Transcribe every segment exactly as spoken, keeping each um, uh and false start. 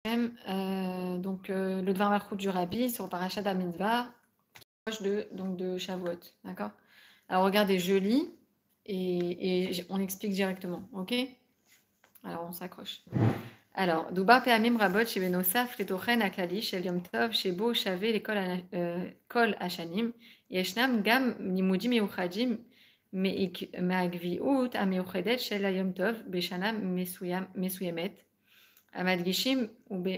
euh, donc euh, le Dvar Malchut du Rabbi sur Parashat Hamidbar, proche de, donc de Shavuot, d'accord? Alors regardez, je lis et, et on explique directement, ok? Alors on s'accroche. Alors, Dubar Peamim Rabot chez Benosaf, Letochen Akali, chez Yom Tov, chez Bo, Chavé, l'école Kol Hashanim, Yeshnam Gam Nimudim Meuchadim, Meagviut, Ameuchedet, chez la Yom Tov, Beshana Mesuyemet, Amadgishim,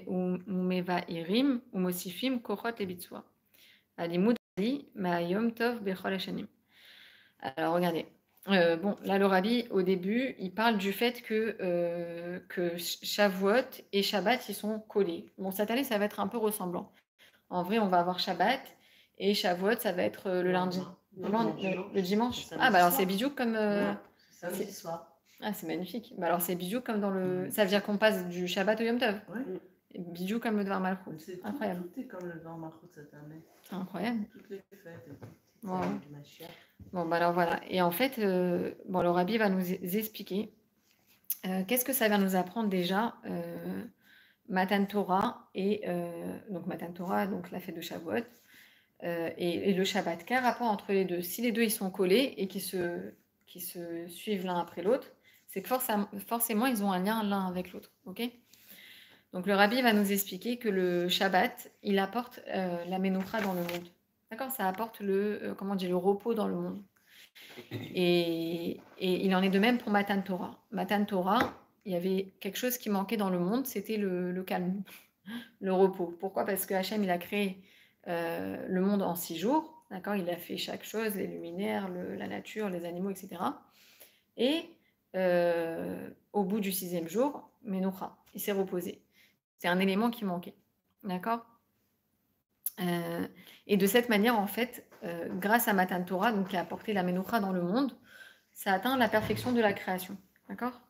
Umevairim, Umosifim, Kochot Lebitzua. Alimud Ali, Ma Yom Tov, Bechol Hashanim. Alors, regardez. Euh, bon, là, le Rabbi, au début, il parle du fait que, euh, que Shavuot et Shabbat, ils sont collés. Bon, cette année, ça va être un peu ressemblant. En vrai, on va avoir Shabbat et Shavuot, ça va être euh, le lundi. Non, Non, le le, dimanche. le dimanche. C'est Ah, bah alors samedi c'est soir. bisous comme. euh, Non, c'est samedi c'est- soir. Ah, c'est magnifique. Bah alors c'est bisous comme dans le. Mm. Ça veut dire qu'on passe du Shabbat au Yom Tov. Ouais. Et bisous comme le Dvar Malchut. C'est tout, Incroyable. tout est comme le Dvar Malchut cette année. C'est incroyable. Toutes les fêtes et tout. Wow. C'est du Mashiach. Bon, bah alors voilà. Et en fait, euh, bon, le Rabbi va nous e- expliquer euh, qu'est-ce que ça vient nous apprendre déjà, euh, Matan Torah et euh, donc Matan Torah, donc la fête de Shavuot, euh, et, et le Shabbat. Quel rapport entre les deux? Si les deux ils sont collés et qui se, qui se suivent l'un après l'autre, c'est que forcément, forcément ils ont un lien l'un avec l'autre. Ok? Donc le Rabbi va nous expliquer que le Shabbat, il apporte euh, la Ménocha dans le monde. D'accord? Ça apporte le, euh, comment dire, le repos dans le monde. Et, et il en est de même pour Matan Torah. Matan Torah, il y avait quelque chose qui manquait dans le monde, c'était le, le calme, le repos. Pourquoi? Parce que Hachem, il a créé euh, le monde en six jours, d'accord? Il a fait chaque chose, les luminaires, le, la nature, les animaux, et cetera. Et euh, au bout du sixième jour, Ménocha, il s'est reposé. C'est un élément qui manquait, d'accord? Euh, et de cette manière, en fait, euh, grâce à Matan Torah, donc qui a apporté la Ménocha dans le monde, ça atteint la perfection de la création. D'accord?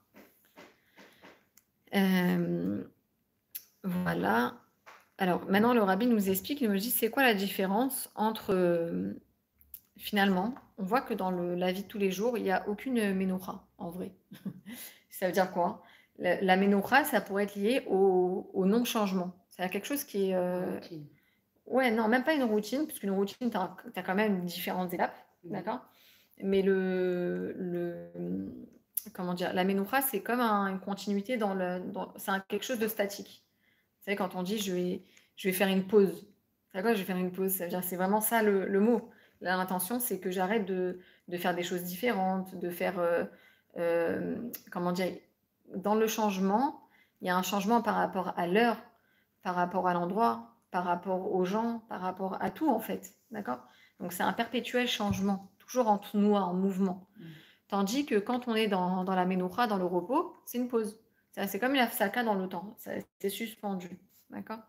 euh, Voilà. Alors, maintenant, le Rabbi nous explique, il nous dit, c'est quoi la différence entre... euh, finalement, on voit que dans le, la vie de tous les jours, il n'y a aucune Ménocha, en vrai. Ça veut dire quoi? La, la Ménocha, ça pourrait être lié au, au non-changement. C'est quelque chose qui est... euh, Routine. Ouais, non, même pas une routine, parce qu'une routine, tu as, quand même différentes étapes, Mhm. d'accord? Mais le, le, comment dire, la Ménocha, c'est comme un- une continuité dans le, dans- c'est un- quelque chose de statique. Vous savez, quand on dit je vais, je vais faire une pause, c'est quoi, je vais faire une pause? Ça veut dire, c'est vraiment ça le, le mot. Là, l'intention, c'est que j'arrête de, de faire des choses différentes, de faire, euh, euh, comment dire, dans le changement, il y a un changement par rapport à l'heure, par rapport à l'endroit, par rapport aux gens, par rapport à tout, en fait. D'accord? Donc, c'est un perpétuel changement, toujours en tout noir, en mouvement. Mm. Tandis que quand on est dans, dans la Ménocha, dans le repos, c'est une pause. C'est c'est comme une afsaka dans le temps. Ça- C'est suspendu. D'accord?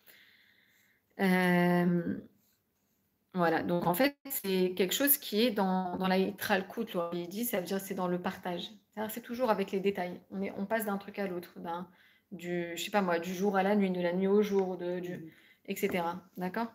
Euh, Voilà. Donc, en fait, c'est quelque chose qui est dans, dans la Yitralkut, il dit, ça veut dire c'est dans le partage. C'est-à-dire, c'est toujours avec les détails. On, est, on passe d'un truc à l'autre, d'un, du, je sais pas moi, du jour à la nuit, de la nuit au jour, de, du, Mhm. et cetera. D'accord?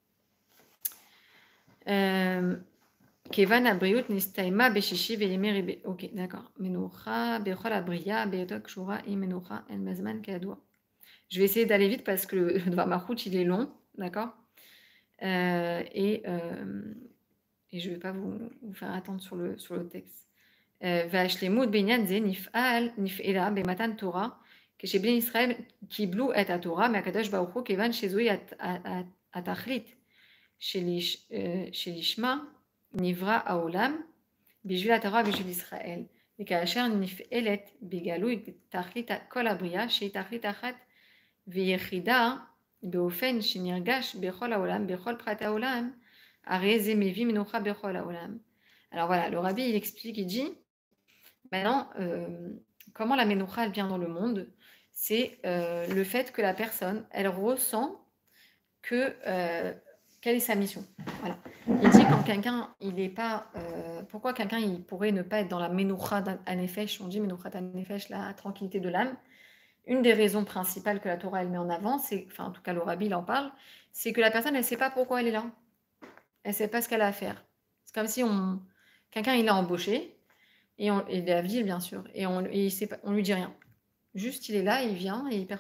Euh, Kevan abriut nistaima beshishi veyeme ribe. Ok, d'accord. Menucha bechol abriya beyotok shura et menucha el mazman kadua. Je vais essayer d'aller vite parce que le Dvar Malchut, il est long, d'accord? Euh, et, euh, et je ne vais pas vous, vous faire attendre sur le, sur le texte. והשלמות בעניין זה נפעל, נפעלה במתן תורה, כשבני ישראל קיבלו את התורה מהקדוש ברוך הוא, כיוון שזוהי הת- הת- התכלית שלש- אה, שלשמה נברא העולם, בשביל התורה ובשביל ישראל. וכאשר נפעלת בגלוי תכלית כל הבריאה, שהיא תכלית אחת ויחידה, באופן שנרגש בכל העולם, בכל פרט העולם, הרי זה מביא מנוחה בכל העולם. Alors voilà, le rabbi il explique, il dit, maintenant, euh, comment la Ménocha elle vient dans le monde, c'est euh, le fait que la personne, elle ressent que euh, quelle est sa mission. Voilà. Il dit quand quelqu'un, il n'est pas, euh, pourquoi quelqu'un il pourrait ne pas être dans la Ménocha Hanefesh, on dit Ménocha Hanefesh, la tranquillité de l'âme. Une des raisons principales que la Torah elle met en avant, c'est, enfin en tout cas le Rabbi il en parle, c'est que la personne elle ne sait pas pourquoi elle est là, elle ne sait pas ce qu'elle a à faire. C'est comme si on, quelqu'un il l'a embauché et, on, et la ville bien sûr, et on, et il sait pas, on lui dit rien. Juste il est là, il vient et il perd son temps.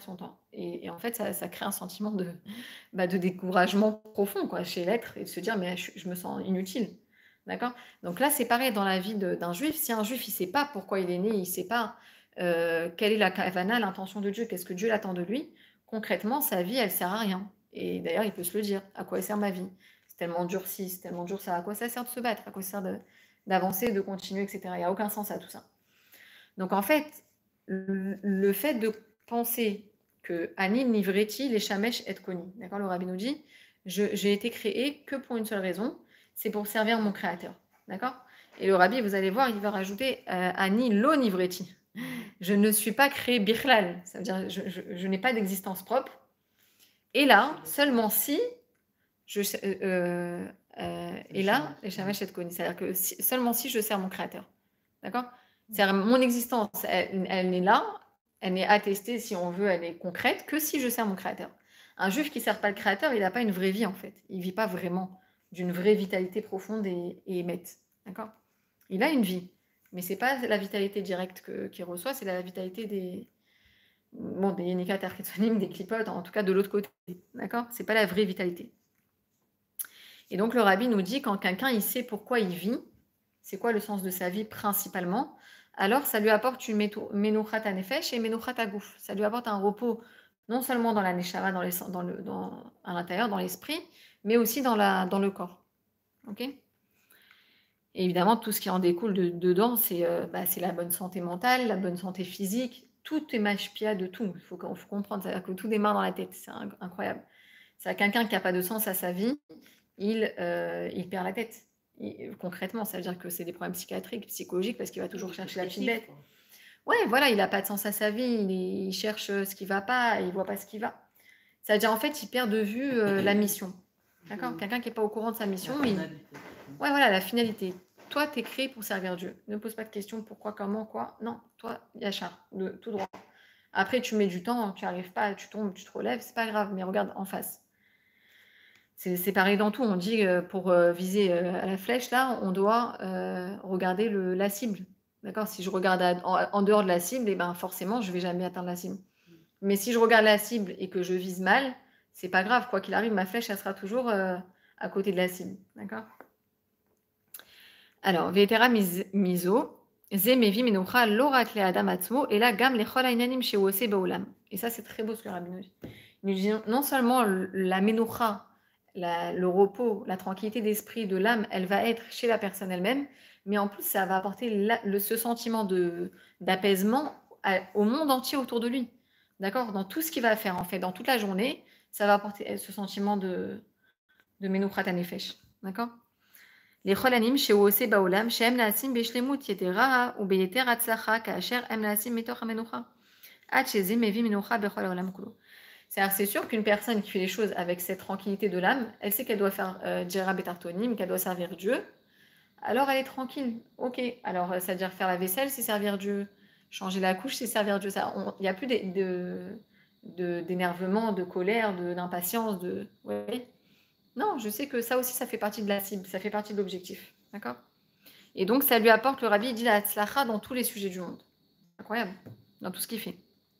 Et, et en fait, ça, ça crée un sentiment de, bah, de découragement profond quoi, chez l'être et de se dire mais je, je me sens inutile. D'accord? Donc là, c'est pareil dans la vie de- d'un juif. Si un juif, il ne sait pas pourquoi il est né, il ne sait pas euh, quelle est la kavana, l'intention de Dieu, qu'est-ce que Dieu attend de lui, concrètement, sa vie, elle ne sert à rien. Et d'ailleurs, il peut se le dire. À quoi sert ma vie? C'est tellement durci, c'est tellement dur ça. À quoi ça sert de se battre? À quoi ça sert de- d'avancer, de continuer, et cetera. Il n'y a aucun sens à tout ça. Donc en fait, le, le fait de penser que Ani Nivreti, les Shamesh et Koni, d'accord, le rabbi nous dit, je- j'ai été créé que pour une seule raison, c'est pour servir mon créateur. D'accord? Et le rabbi, vous allez voir, il va rajouter euh, Ani lo Nivreti. Je ne suis pas créé Bichlal, ça veut dire je, je, je n'ai pas d'existence propre. Et là, seulement si je. Euh, euh, et là, les Shamesh et Koni, c'est-à-dire que si, seulement si je sers mon créateur. D'accord? C'est-à-dire mon existence, elle, elle est là, elle est attestée, si on veut, elle est concrète, que si je sers mon créateur. Un juif qui ne sert pas le créateur, il n'a pas une vraie vie, en fait. Il ne vit pas vraiment d'une vraie vitalité profonde et, et émette. D'accord? Il a une vie, mais ce n'est pas la vitalité directe que, qu'il reçoit, c'est la vitalité des, bon, des Yenika Terketsonim, des clipotes, en tout cas de l'autre côté. D'accord? Ce n'est pas la vraie vitalité. Et donc le rabbi nous dit, quand quelqu'un il sait pourquoi il vit, c'est quoi le sens de sa vie principalement, alors ça lui apporte une menouchat nefesh et menouchat gouf. Ça lui apporte un repos non seulement dans la neshama, dans, les, dans le, dans, à l'intérieur, dans l'esprit, mais aussi dans, la, dans le corps. Ok? Et évidemment, tout ce qui en découle de, dedans, c'est euh, bah, la bonne santé mentale, la bonne santé physique. Tout est mashpia de tout. Il faut, faut comprendre, c'est-à-dire que tout démarre dans la tête. C'est incroyable. C'est quelqu'un qui n'a pas de sens à sa vie, il, euh, il perd la tête. Et, concrètement, ça veut dire que c'est des problèmes psychiatriques, psychologiques, parce qu'il va toujours chercher la petite bête. Ouais, voilà, il n'a pas de sens à sa vie, il, est, il cherche ce qui ne va pas, il ne voit pas ce qui va. Ça veut dire, en fait, il perd de vue euh, la mission. D'accord? Quelqu'un qui n'est pas au courant de sa mission, il... Ouais, voilà, la finalité. Toi, tu es créé pour servir Dieu. Ne pose pas de questions, pourquoi, comment, quoi. Non, toi, Yachar, de tout droit. Après, tu mets du temps, tu n'arrives pas, tu tombes, tu te relèves, c'est pas grave, mais regarde en face. C'est pareil dans tout. On dit euh, pour euh, viser euh, à la flèche, là, on doit euh, regarder le, la cible. D'accord? Si je regarde à, en, en, dehors de la cible, et ben forcément, je ne vais jamais atteindre la cible. Mais si je regarde la cible et que je vise mal, c'est pas grave. Quoi qu'il arrive, ma flèche, elle sera toujours euh, à côté de la cible. D'accord? Alors, Vetera miso, ze mevi menocha lorat le adam atzmo, et là, gam lechol ainanim sheose baolam. Et ça, c'est très beau ce que Rabbi nous dit. Il nous dit non seulement la menocha, la, le repos, la tranquillité d'esprit de l'âme, elle va être chez la personne elle-même, mais en plus, ça va apporter la, le, ce sentiment d'apaisement au monde entier autour de lui. D'accord? Dans tout ce qu'il va faire, en fait, dans toute la journée, ça va apporter ce sentiment de, de menouchat hanefesh. D'accord? Les cholanim she'ose baolam she'em naasim beshlemut yetera ou beyeter atzlacha ka'asher em naasim mitoch hamenucha ad sheze mevi menucha bechol haolam kulo. C'est sûr qu'une personne qui fait les choses avec cette tranquillité de l'âme, elle sait qu'elle doit faire Djera Betartonim, qu'elle doit servir Dieu, alors elle est tranquille. Ok, alors ça veut dire faire la vaisselle, c'est servir Dieu. Changer la couche, c'est servir Dieu. Il n'y a plus d'énervement, de, de, de, de colère, d'impatience. De, ouais. Non, je sais que ça aussi, ça fait partie de la cible, ça fait partie de l'objectif. D'accord? Et donc, ça lui apporte, le rabbi, il dit la tzlacha dans tous les sujets du monde. Incroyable, dans tout ce qu'il fait.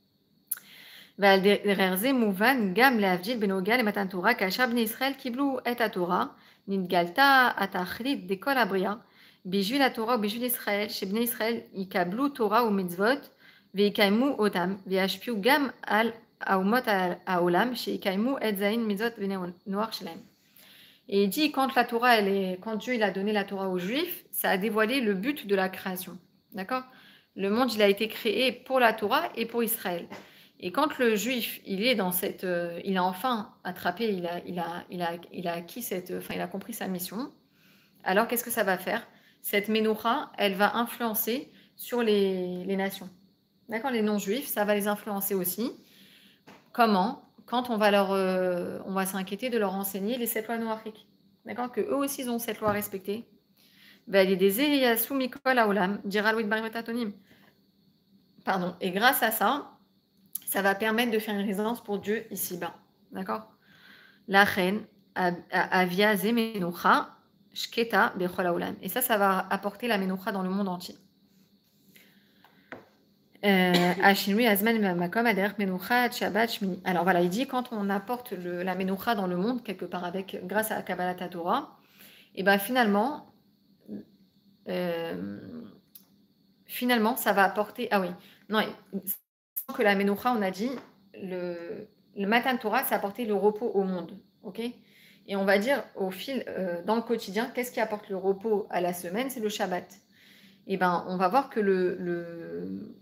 ועל דרך זה מובן גם להבדיל בנוגע למתן תורה, כאשר בני ישראל קיבלו את התורה, נתגלתה התכלית דכל הבריאה, בשביל התורה ובשביל ישראל, שבני ישראל יקבלו תורה ומצוות ויקיימו אותם, וישפיעו גם על האומות העולם, שיקיימו את זין מצוות בני נוח שלהם. Et il dit, quand la Torah, elle est, quand Dieu il a donné la Torah aux Juifs, ça a dévoilé le but de la création. D'accord? Le monde, il a été créé pour la Torah et pour Israël. Et quand le juif, il est dans cette, euh, il a enfin attrapé, il a, il a, il a, il a acquis cette, enfin, il a compris sa mission. Alors, qu'est-ce que ça va faire? Cette menoucha, elle va influencer sur les, les nations. D'accord? Les non-juifs, ça va les influencer aussi. Comment? Quand on va leur, euh, on va s'inquiéter de leur enseigner les sept lois noachiques. D'accord? Que eux aussi, ils ont cette loi à respecter. Pardon. Et grâce à ça, ça va permettre de faire une résidence pour Dieu ici-bas. D'accord? La reine, avia ze menoucha, shketa bechol haolam. Et ça, ça va apporter la menoucha dans le monde entier. Euh, Hashinui Azman Makom Aderech Menucha Shabbat Shmini. Alors voilà, il dit quand on apporte le, la Menucha dans le monde, quelque part avec, grâce à la Kabbalat Torah, et ben finalement, euh, finalement, ça va apporter. Ah oui, non, que la Menucha, on a dit, le, le Matan Torah, ça apporter le repos au monde, ok? Et on va dire au fil, euh, dans le quotidien, qu'est-ce qui apporte le repos à la semaine? C'est le Shabbat. Et ben, on va voir que le, le,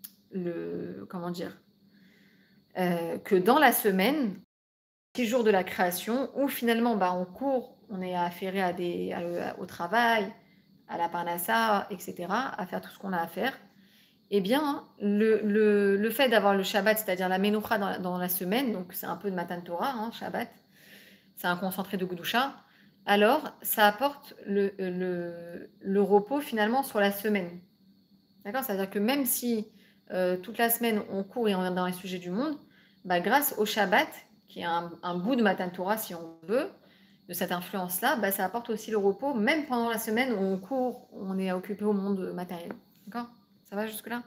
le comment dire, euh, que dans la semaine, six jours de la création, où finalement, bah, on court, on est affairé à des, à, au travail, à la parnassa, et cetera, à faire tout ce qu'on a à faire. Eh bien, le, le, le fait d'avoir le Shabbat, c'est-à-dire la Menucha dans, dans la semaine, donc c'est un peu de Matan Torah, hein, Shabbat, c'est un concentré de Gudusha, alors ça apporte le, le, le repos finalement sur la semaine. D'accord? C'est-à-dire que même si euh, toute la semaine on court et on est dans les sujets du monde, bah, grâce au Shabbat, qui est un, un bout de Matan Torah si on veut, de cette influence-là, bah, ça apporte aussi le repos, même pendant la semaine où on court, on est occupé au monde matériel. D'accord? Ça va jusque-là?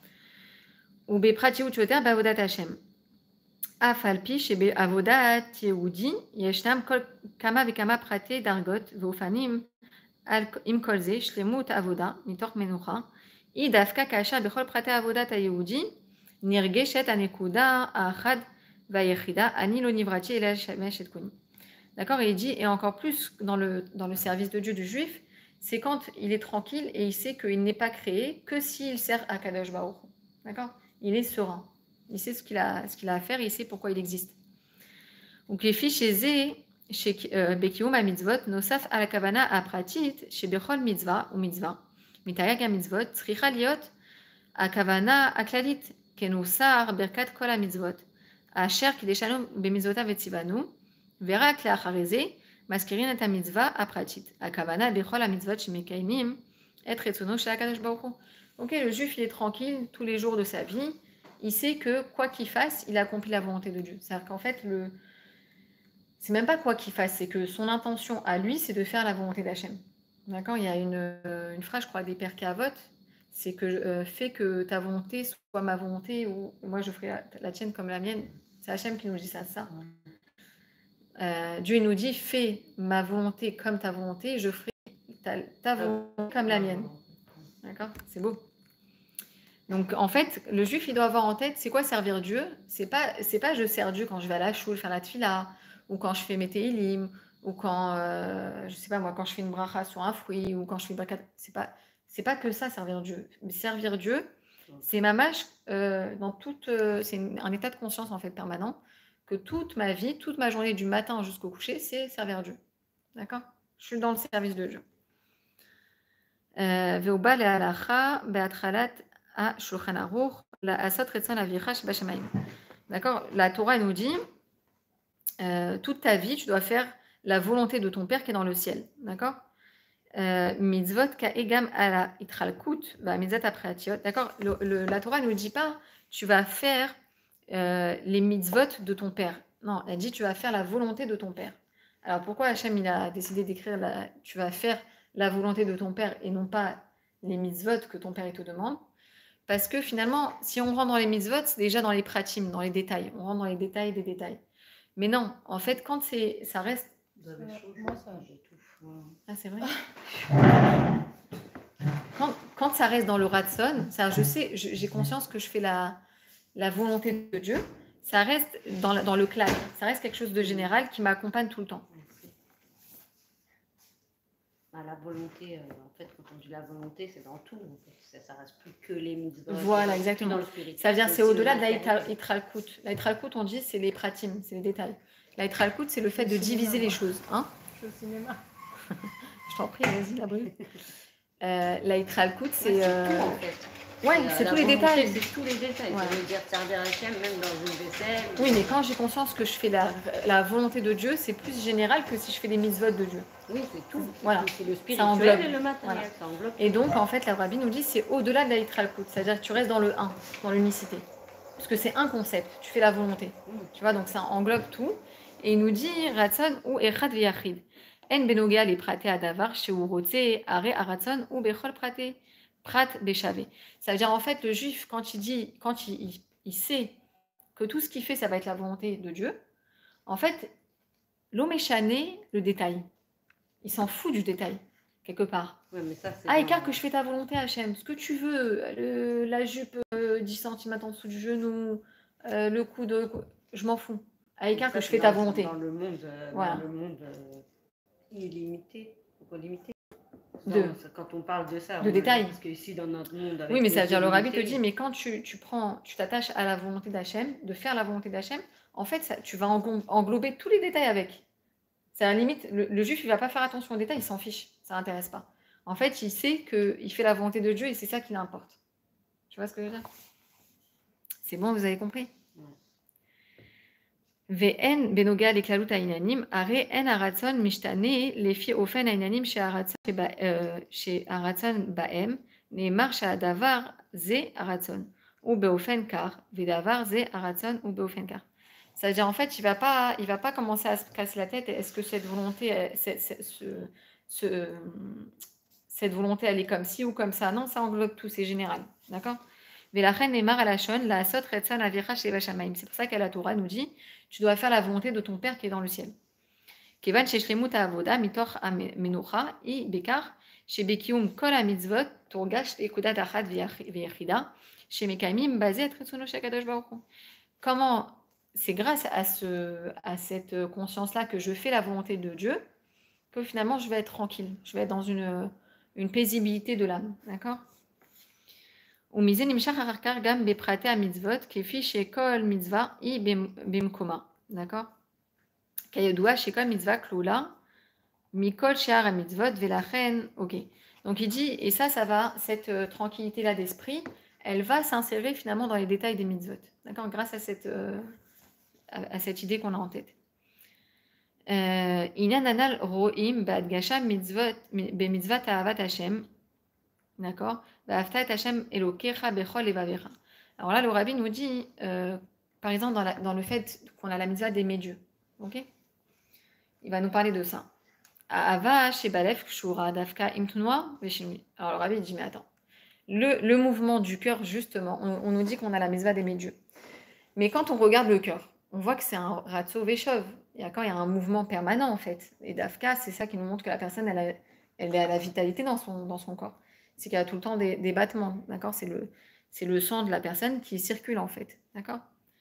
Ou beprati ou tchoter bavodat Hashem. Afalpi shebe avodat yehudi yeshnam kol kama vekama prate dargot veofanim im kolze shlemut avoda mitorch menucha i dafka kasha bechol prate avodat yehudi nirgeshet anekuda achad vayechida ani lo nivrati ela shemesh et koni. D'accord, et il dit, et encore plus dans le, dans le service de Dieu du juif, c'est quand il est tranquille et il sait qu'il n'est pas créé que s'il sert à Kadosh Baruch. D'accord? Il est serein. Il sait ce qu'il a, ce qu'il a à faire et il sait pourquoi il existe. Donc les filles chez Zé, chez Bekium à mitzvot, nosaf à la kavana à pratit, chez Bechol mitzvah ou mitzvah, mitayag à mitzvot, tzricha liot, à kavana à klalit, kenosar berkat kol à mitzvot, à cher qui déchalom bemitzvota vetzivanu, Vera Kleachareze, Maskirin et mitzvah à pratit. À Kavana, Bechol à mitzvot shemekainim, et retsono chez Akadosh Baruch Hu. Ok, le juif il est tranquille tous les jours de sa vie. Il sait que quoi qu'il fasse, il accomplit la volonté de Dieu. C'est-à-dire qu'en fait, le... c'est même pas quoi qu'il fasse, c'est que son intention à lui, c'est de faire la volonté d'Hachem. D'accord? Il y a une, euh, une phrase, je crois, des Pères Kavot, c'est que euh, fais que ta volonté soit ma volonté, ou moi je ferai la, la tienne comme la mienne. C'est Hachem qui nous dit ça, ça. Euh, Dieu nous dit fais ma volonté comme ta volonté, je ferai ta, ta volonté comme la mienne. D'accord? C'est beau. Donc en fait, le juif il doit avoir en tête c'est quoi servir Dieu? C'est pas c'est pas je sers Dieu quand je vais à la choule faire la tfila, ou quand je fais mes télim, ou quand euh, je sais pas moi quand je fais une bracha sur un fruit, ou quand je fais une bracha. C'est pas c'est pas que ça servir Dieu. Mais servir Dieu, c'est ma mâche euh, dans toute euh, c'est un état de conscience en fait permanent. Que toute ma vie, toute ma journée du matin jusqu'au coucher, c'est servir Dieu. D'accord? Je suis dans le service de Dieu. Veoba le halacha beatralat a shulchan aruch la asot retzon avicha shebashamayim. D'accord? La Torah nous dit euh, toute ta vie, tu dois faire la volonté de ton Père qui est dans le ciel. D'accord? Mitzvot ka egam ala itralkut va mitzvot apreatiot. D'accord? La Torah ne nous dit pas tu vas faire Euh, les mitzvot de ton père. Non, elle dit tu vas faire la volonté de ton père. Alors pourquoi Hachem il a décidé d'écrire la, tu vas faire la volonté de ton père et non pas les mitzvot que ton père il te demande? Parce que finalement, si on rentre dans les mitzvot, c'est déjà dans les pratim, dans les détails. On rentre dans les détails des détails. Mais non, en fait, quand c'est, ça reste. Vous avez chaud, moi ça, j'ai tout chaud. Ah, c'est vrai. quand, quand ça reste dans le ratson, ça, je sais, je, j'ai conscience que je fais la la volonté de Dieu, ça reste dans, la, dans le clal, ça reste quelque chose de général qui m'accompagne tout le temps. Bah, la volonté, euh, en fait, quand on dit la volonté, c'est dans tout. En fait. ça, ça reste plus que les mitzvot. Voilà, exactement. Ça vient, c'est au-delà de la itralkut. La itralkut, on dit, c'est les pratim, c'est les détails. La itralkut, c'est le fait de diviser les choses. Hein? Je suis au cinéma. Je t'en prie, vas-y, la brûle. Euh, la itralkut, c'est... Ouais, euh... tout, en fait. Ouais, c'est tous les détails. C'est tous les détails. Ouais. Ça veut dire servir Hachem même dans une vaisselle. Oui, mais quand j'ai conscience que je fais la, la volonté de Dieu, c'est plus général que si je fais les mitzvot de Dieu. Oui, c'est tout. Voilà. C'est le Ça spirituel englobe. et le matériel. Voilà. Ça englobe. Et donc, en fait, la Rabbi nous dit c'est au-delà de la itralkut. C'est-à-dire que tu restes dans le un, dans l'unicité. Parce que c'est un concept. Tu fais la volonté. Mm. Tu vois, donc ça englobe tout. Et il nous dit Ratson ou Echad v'yachid. En benoga les praté adavar chez urotse are aratson ou bechol praté. Prat Béchavé. Ça veut dire en fait, le juif, quand il dit, quand il, il, il sait que tout ce qu'il fait, ça va être la volonté de Dieu, en fait, l'homme échané, le détail. Il s'en fout du détail, quelque part. Ouais, mais ça, c'est Ah, dans- écart que je fais ta volonté, Hachem, ce que tu veux, le- la jupe euh, dix centimètres en dessous du genou, euh, le coup de. Je m'en fous. À écart ça, que je c'est fais dans- ta volonté. Dans le monde, euh, Voilà. dans le monde euh, illimité, ou pas limité. De- Non, c'est quand on parle de ça, de on- détail. Parce que ici, dans notre monde, avec Oui, mais nos ça veut dire, le rabbi te illimités, dit, mais quand tu, tu prends, tu t'attaches à la volonté d'Hachem, de faire la volonté d'Hachem, en fait, ça, tu vas englo- englober tous les détails avec. C'est à la limite, le, le juif, il va pas faire attention aux détails, il s'en fiche, ça l'intéresse pas. En fait, il sait qu'il fait la volonté de Dieu et c'est ça qui l'importe. Tu vois ce que je veux dire? C'est bon, vous avez compris? Ve'en benoga leklalut ha'inanim, are en haratzon mishtane lefi ofen ha'inanim chez haratzon ba'em, ne'emar she'adavar ze haratzon, ou beofen kar, ve'davar ze haratzon ou beofen kar. Ça veut dire en fait, il va pas, il va pas commencer à se casser la tête. Est-ce que cette volonté, elle- c'est- c'est- ce, ce- cette volonté, elle est comme ci ou comme ça? Non, ça englobe tout, c'est général, d'accord? Mais la reine Neymar à la shon, la sot retsan avira chez Vachamaim. C'est pour ça qu'à la Torah nous dit, tu dois faire la volonté de ton père qui est dans le ciel. Kevan sheshlemut avoda mitor menucha i bekar chez bekium kol mitzvot turgash ekudat achat veyachida chez mekaimim basé à tretsuno shakadosh baruch hu. Comment c'est grâce à, ce, à cette conscience-là que je fais la volonté de Dieu que finalement je vais être tranquille, je vais être dans une, une paisibilité de l'âme, d'accord? ומזה נמשך אחר כך גם בפרטי המצוות, כפי שכל מצווה היא במקומה, d'accord? כידוע שכל מצווה כלולה מכל שאר המצוות, ולכן, ok. Donc il dit, et ça, ça va, cette euh, tranquillité-là d'esprit, elle va s'insérer finalement dans les détails des mitzvot, d'accord? Grâce à cette, euh, à, à cette idée qu'on a en tête. עניין הנ"ל רואים בהדגשה במצוות אהבת השם, d'accord? Alors là, le rabbi nous dit, euh, par exemple, dans, la, dans le fait qu'on a la mitzvah d'aimer Dieu. Ok? Il va nous parler de ça. Ava shebalef kshura dafka imtunwa veshinui. Alors le rabbi dit, mais attends. Le, le mouvement du cœur, justement, on, on nous dit qu'on a la mitzvah d'aimer Dieu. Mais quand on regarde le cœur, on voit que c'est un ratso veshov. Il y a quand il y a un mouvement permanent, en fait. Et dafka, c'est ça qui nous montre que la personne, elle a, elle a la vitalité dans son, dans son corps. C'est qu'il y a tout le temps des, des battements, d'accord? C'est le, c'est le sang de la personne qui circule, en fait, d'accord?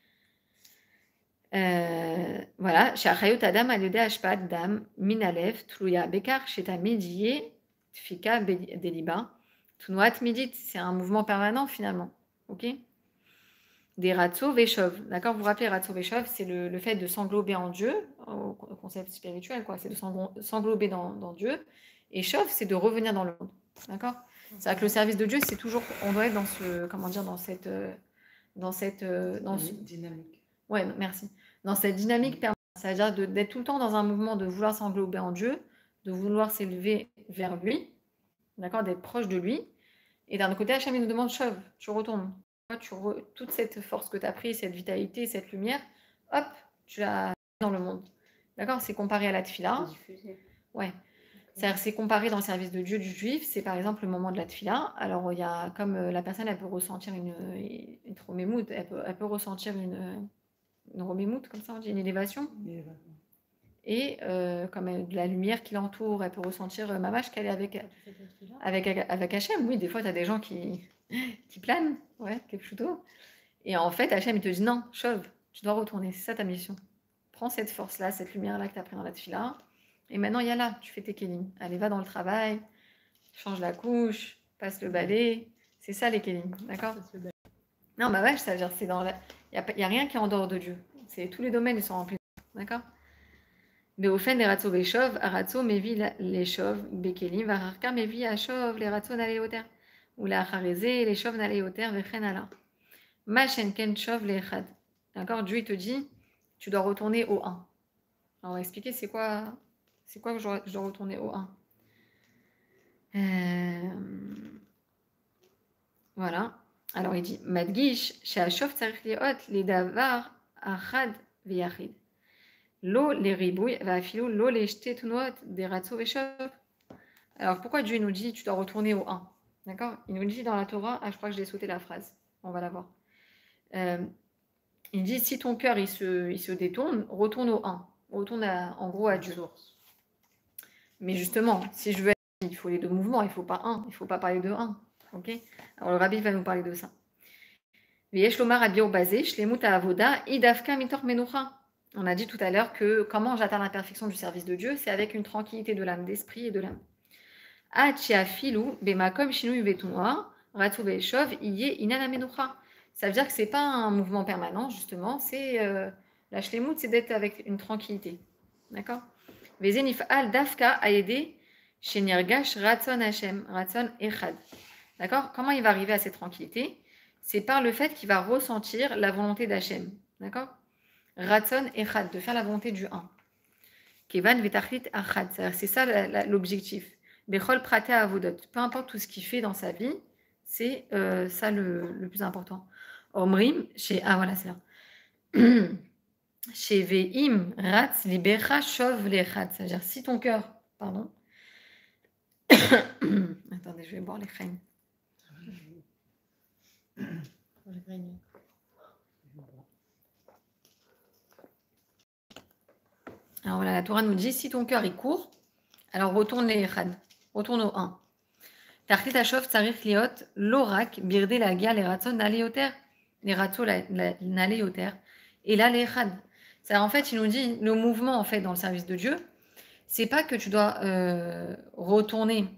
Euh, voilà. Shachayot adam aludé ashpad dam minalev tluya bekar shetamidie tfika deliba tunuat midit. C'est un mouvement permanent, finalement, ok? Des ratso veshov, d'accord? Vous vous rappelez, ratso veshov, c'est le, le fait de s'englober en Dieu, au concept spirituel, quoi. C'est de s'englober dans, dans Dieu. Et shov, c'est de revenir dans le monde, d'accord? C'est-à-dire que le service de Dieu, c'est toujours, on doit être dans ce, comment dire, dans cette, dans cette, dans ce, dynamique. Ouais, merci. Dans cette dynamique permanente, c'est-à-dire de, d'être tout le temps dans un mouvement de vouloir s'englober en Dieu, de vouloir s'élever vers lui, d'accord, d'être proche de lui. Et d'un autre côté, Hachem il nous demande, chauve, tu retournes. Tu re, toute cette force que tu as prise, cette vitalité, cette lumière, hop, tu l'as dans le monde. D'accord? C'est comparé à la tfila. Ouais. C'est-à-dire c'est comparé dans le service de Dieu du juif, c'est par exemple le moment de la tfila. Alors il y a comme euh, la personne elle peut ressentir une une tromémout, elle peut, elle peut ressentir une une romémout comme ça on dit, une élévation. Et euh, comme euh, de la lumière qui l'entoure, elle peut ressentir euh, ma vache qu'elle est avec avec avec Hachem. Oui, des fois tu as des gens qui qui planent, ouais, quelque chose. Et en fait Hachem il te dit non, chauve, tu dois retourner, c'est ça ta mission. Prends cette force là, cette lumière là que tu as pris dans la tfila. Et maintenant, il y a là, tu fais tes kélim. Allez, va dans le travail, change la couche, passe le balai. C'est ça les kélim, d'accord? Non, bah ouais, ça veut dire c'est dans la... Il n'y a, a rien qui est en dehors de Dieu. C'est, tous les domaines, ils sont remplis, d'accord? Beofen les ratso veshov, aratso mevi les shov, bekelim, vararka mevi ashov, les ratso naleoter. Ou la harezé, les shov naleoter, vechen ala. Machen ken shov les chad. D'accord? Dieu, il te dit, tu dois retourner au un. Alors, on va expliquer c'est quoi... C'est quoi que je dois, je dois retourner au un? euh... Voilà. Alors il dit Madgish, she'ashov tzarich liot les davar achad v'yachid. Lo les ribouilles, va'afilu lo les shte tunot des ratso veshov. Alors pourquoi Dieu nous dit tu dois retourner au un? D'accord? Il nous dit dans la Torah, ah, je crois que je l'ai sauté la phrase, on va la voir. Euh, il dit si ton cœur il se, il se détourne, retourne au un, retourne à, en gros à Dieu. Mais justement, si je veux être, il faut les deux mouvements, il ne faut pas un, il ne faut pas parler de un. Ok? Alors le rabbi va nous parler de ça. On a dit tout à l'heure que comment j'atteins la perfection du service de Dieu, c'est avec une tranquillité de l'âme, d'esprit et de l'âme. Ça veut dire que c'est pas un mouvement permanent, justement, c'est euh, la shlemut, c'est d'être avec une tranquillité. D'accord? D'accord? Comment il va arriver à cette tranquillité? C'est par le fait qu'il va ressentir la volonté d'Hachem. D'accord? Ratson echad, de faire la volonté du un. Kevan vetachlit achad, c'est ça la, la, l'objectif. Bechol prate avodot, peu importe tout ce qu'il fait dans sa vie, c'est euh, ça le, le plus important. Omrim, chez ah voilà c'est là. Chez veim ratz libecha shov lechad, c'est-à-dire si ton cœur, pardon. Attendez, je vais boire les chaînes. Alors voilà, la Torah nous dit si ton cœur il court, alors retourne les echad, retourne au un. Tarchit ashov tsarich liot lorak birde la gia les ratzon nale yoter, les ratzon nale yoter, et là les echad. C'est-à-dire en fait, il nous dit le mouvement en fait dans le service de Dieu, c'est pas que tu dois euh, retourner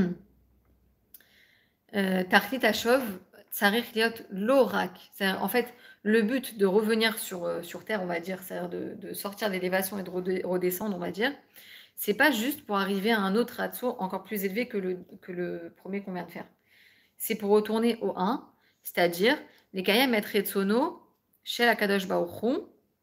Tarchit ashov tsarich liot lorak. C'est-à-dire en fait le but de revenir sur, euh, sur terre, on va dire, c'est-à-dire de, de sortir d'élévation et de redescendre, on va dire, c'est pas juste pour arriver à un autre ratso encore plus élevé que le, que le premier qu'on vient de faire. C'est pour retourner au un, c'est-à-dire les kayem et retsono chez la kadosh baruch hu,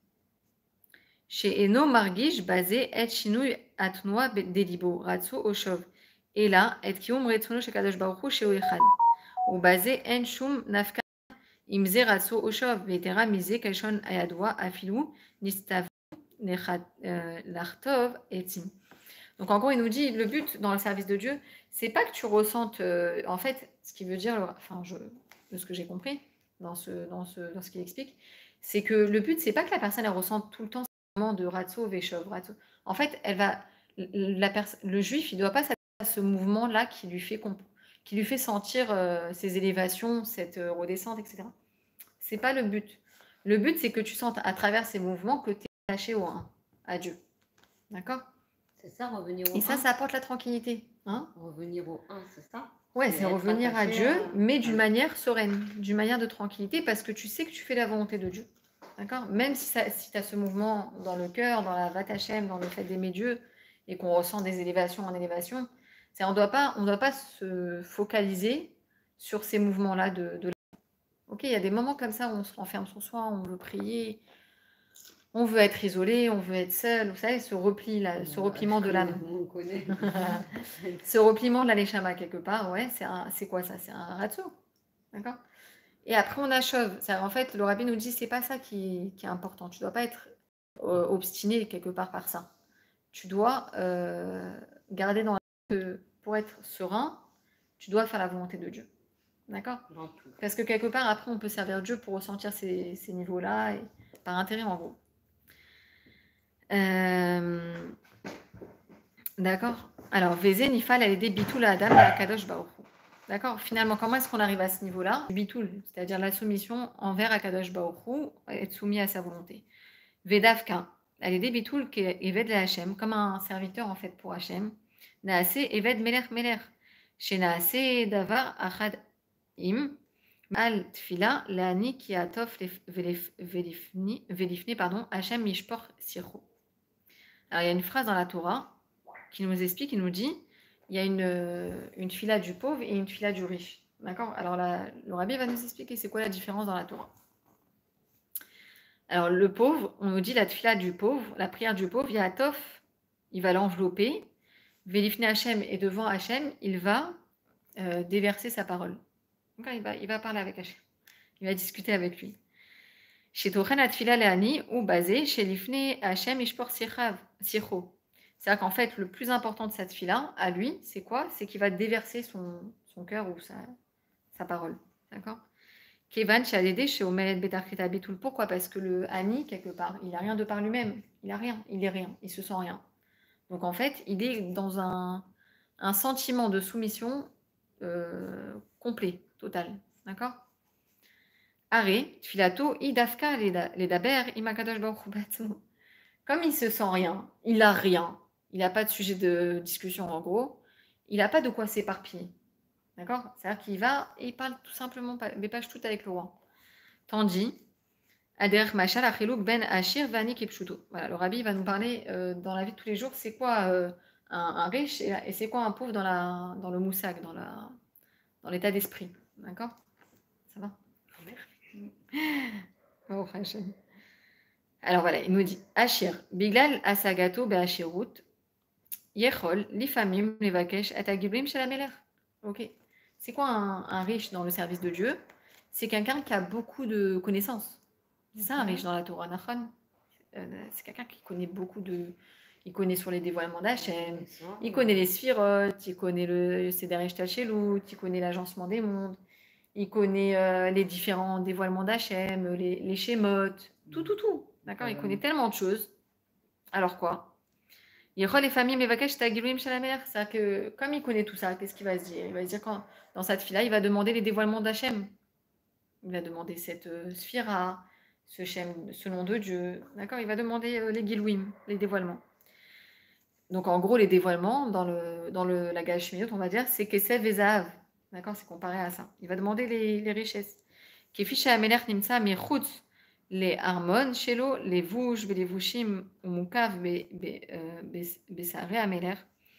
chez eno margish basé et shinui atnoa delibo ratso oshov. Et là, et kium retsono chez kadosh baruch hu chez oechad. Ou basé en shum nafka. Imze ratso oshov vetera mise kashon ayadwa afilu nistav l'artov etim. Donc en gros, il nous dit le but dans le service de Dieu, c'est pas que tu ressentes, euh, en fait, ce qui veut dire, enfin, je, de ce que j'ai compris dans ce, dans ce, dans ce qu'il explique, c'est que le but, c'est pas que la personne elle ressente tout le temps ce moment de ratso veshov ratso. En fait, elle va, la pers- le juif, il doit pas s'attendre à ce mouvement-là qui lui fait comp- qui lui fait sentir euh, ces élévations, cette euh, redescente, et cetera. C'est pas le but. Le but, c'est que tu sentes à travers ces mouvements que tu es attaché au un, à Dieu. D'accord? C'est ça, revenir au Et un. ça, ça apporte la tranquillité. Hein? Revenir au un, c'est ça? Ouais, c'est revenir à Dieu, à... mais d'une manière sereine, d'une manière de tranquillité, parce que tu sais que tu fais la volonté de Dieu. D'accord? Même si, ça, si tu as ce mouvement dans le cœur, dans la Vat Hashem, dans le fait d'aimer Dieu, et qu'on ressent des élévations en élévation, c'est, on ne doit pas, on doit pas se focaliser sur ces mouvements-là de, de Ok, il y a des moments comme ça où on se renferme sur soi, on veut prier, on veut être isolé, on veut être seul. Vous savez, ce repli, là, ce repliement de l'âme. On connaît. Ce repliement de la neshama quelque part, ouais, c'est, un, c'est quoi ça? C'est un ratso. D'accord? Et après, on achève. En fait, le rabbi nous dit c'est pas ça qui, qui est important. Tu dois pas être euh, obstiné quelque part par ça. Tu dois euh, garder dans la tête que pour être serein, tu dois faire la volonté de Dieu. D'accord? Parce que quelque part, après, on peut servir Dieu pour ressentir ces, ces niveaux-là, et, par intérêt en gros. Euh... D'accord? Alors, Vézé, Nifal, elle est des bitoul à Adam et à Kadosh Baruch Hu. D'accord? Finalement, comment est-ce qu'on arrive à ce niveau-là? Bitoul, c'est-à-dire la soumission envers Akadosh Baruch Hu, être soumis à sa volonté. Vedavka, elle est des bitoul qui est Eved la Hachem, comme un serviteur en fait pour Hachem. Naase Eved Melech Melech. Chez Naase Davar Achad Im. Al Tfila, Lani qui atof velifni, pardon, Hachem Mishpor Sircho. Alors, il y a une phrase dans la Torah qui nous explique, il nous dit, il y a une, une fila du pauvre et une fila du riche. D'accord? Alors, la, le rabbi va nous expliquer c'est quoi la différence dans la Torah. Alors, le pauvre, on nous dit la fila du pauvre, la prière du pauvre, il y a Atof, il va l'envelopper. Velifne Hachem, et devant Hachem, il va euh, déverser sa parole. Donc, il va, il va parler avec Hachem. Il va discuter avec lui. Chez Tochen Atfila Leani, ou basé chez Lifne Hachem Ishpor Sircho. C'est-à-dire qu'en fait, le plus important de cette fila, à lui, c'est quoi? C'est qu'il va déverser son, son cœur ou sa, sa parole. D'accord? Kevan Chalédé chez Omelet Betarkrit Abitul. Pourquoi? Parce que le Ani, quelque part, il n'a rien de par lui-même. Il n'a rien. Il est rien. Il se sent rien. Donc en fait, il est dans un, un sentiment de soumission euh, complet, total. D'accord? Are, Tfilato, Idafka, les daber, Imakadosh Baruch Hu Batzmo. Comme il se sent rien, il a rien, il n'a pas de sujet de discussion en gros, il n'a pas de quoi s'éparpiller. D'accord? C'est-à-dire qu'il va et il parle tout simplement, mais pas tout avec le roi. Tandis, Ader Machal Achelouk Ben Achir Vani Kipshuto. Voilà, le rabbi va nous parler euh, dans la vie de tous les jours, c'est quoi euh, un, un riche et, et c'est quoi un pauvre dans, la, dans le moussak, dans, la, dans l'état d'esprit. D'accord? Ça va? Oh, Hachem. Alors voilà, il nous dit Achir, Biglal Asagato Beachirut, Yechol, Lifamim, Levakesh, Atagibrim Shalameler. Ok. C'est quoi un, un riche dans le service de Dieu? C'est quelqu'un qui a beaucoup de connaissances. C'est ça un riche dans la Torah, Nachon. Euh, c'est quelqu'un qui connaît beaucoup de. Il connaît sur les dévoilements d'Hachem, il connaît les sphirotes, il connaît le Seder Eshtachelut, il connaît l'agencement des mondes, il connaît euh, les différents dévoilements d'Hachem, les, les Shemot, tout, tout, tout. D'accord? Il connaît tellement de choses. Alors quoi? Il les familles Mevakesh Tagiluim Shalamer. C'est-à-dire que comme il connaît tout ça, qu'est-ce qu'il va se dire? Il va se dire quand dans cette fille-là, il va demander les dévoilements d'Hachem. Il va demander cette euh, sphira, ce Shem, ce nom de Dieu. D'accord? Il va demander euh, les Gilouim, les dévoilements. Donc en gros, les dévoilements dans le dans le la Gashmiut, on va dire, c'est Kesev et Zahav. D'accord? C'est comparé à ça. Il va demander les, les richesses. Kefisha Ameler Nimsa Mirchutz. Les harmon shelo, les vouches, les vushim, ou mukav, besare ameler,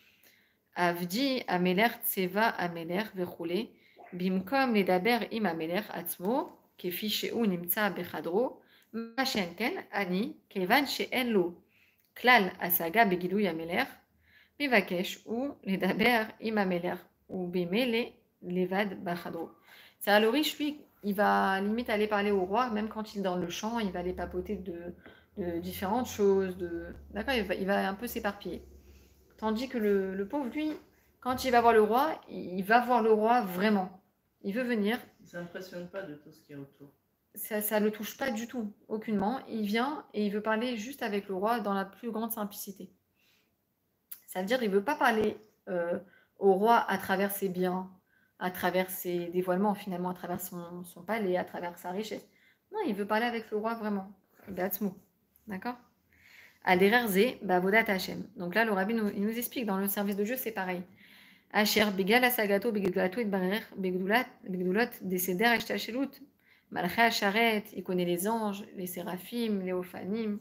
avdi ameler tseva ameler, verroulé, bimkom les daber im ameler atzmo, kefi sheu nimtsa bechadro, machenken, ani, kevan she'en lo, klal asaga begidou ameler, mivakesh ou les daber im ameler, ou bimele levad bachadro. C'est le riche, lui, il va limite aller parler au roi, même quand il est dans le champ, il va aller papoter de, de différentes choses. De... D'accord, il va, il va un peu s'éparpiller. Tandis que le, le pauvre, lui, quand il va voir le roi, il va voir le roi vraiment. Il veut venir. Il ne s'impressionne pas de tout ce qui est autour. Ça ne le touche pas du tout, aucunement. Il vient et il veut parler juste avec le roi dans la plus grande simplicité. Ça veut dire qu'il ne veut pas parler euh, au roi à travers ses biens, à travers ses dévoilements, finalement, à travers son, son palais, à travers sa richesse. Non, il veut parler avec le roi vraiment. Batsmou. D'accord? Adererze, Bavodat Hachem. Donc là, le rabbi nous, il nous explique, dans le service de Dieu, c'est pareil. Asher, Bigal Asagato, Bigdulato et Barer, Bigdulat, Deseder Eshtachelut, Malcha Hacharet, il connaît les anges, les séraphim, les ophanim.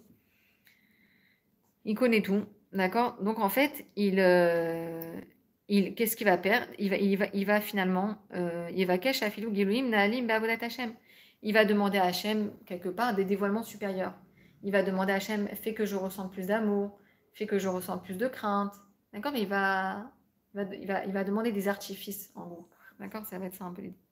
Il connaît tout. D'accord? Donc en fait, il. Euh, Il, qu'est-ce qu'il va perdre? Il va, il va, il va finalement, euh, il va cacher Afilou Giluim Naalim Bavodat Hachem. Il va demander à Hachem quelque part des dévoilements supérieurs. Il va demander à Hachem, fais que je ressente plus d'amour, fais que je ressente plus de crainte. D'accord? Il va, il va, il va, il va demander des artifices en gros. D'accord? Ça va être ça un peu l'idée.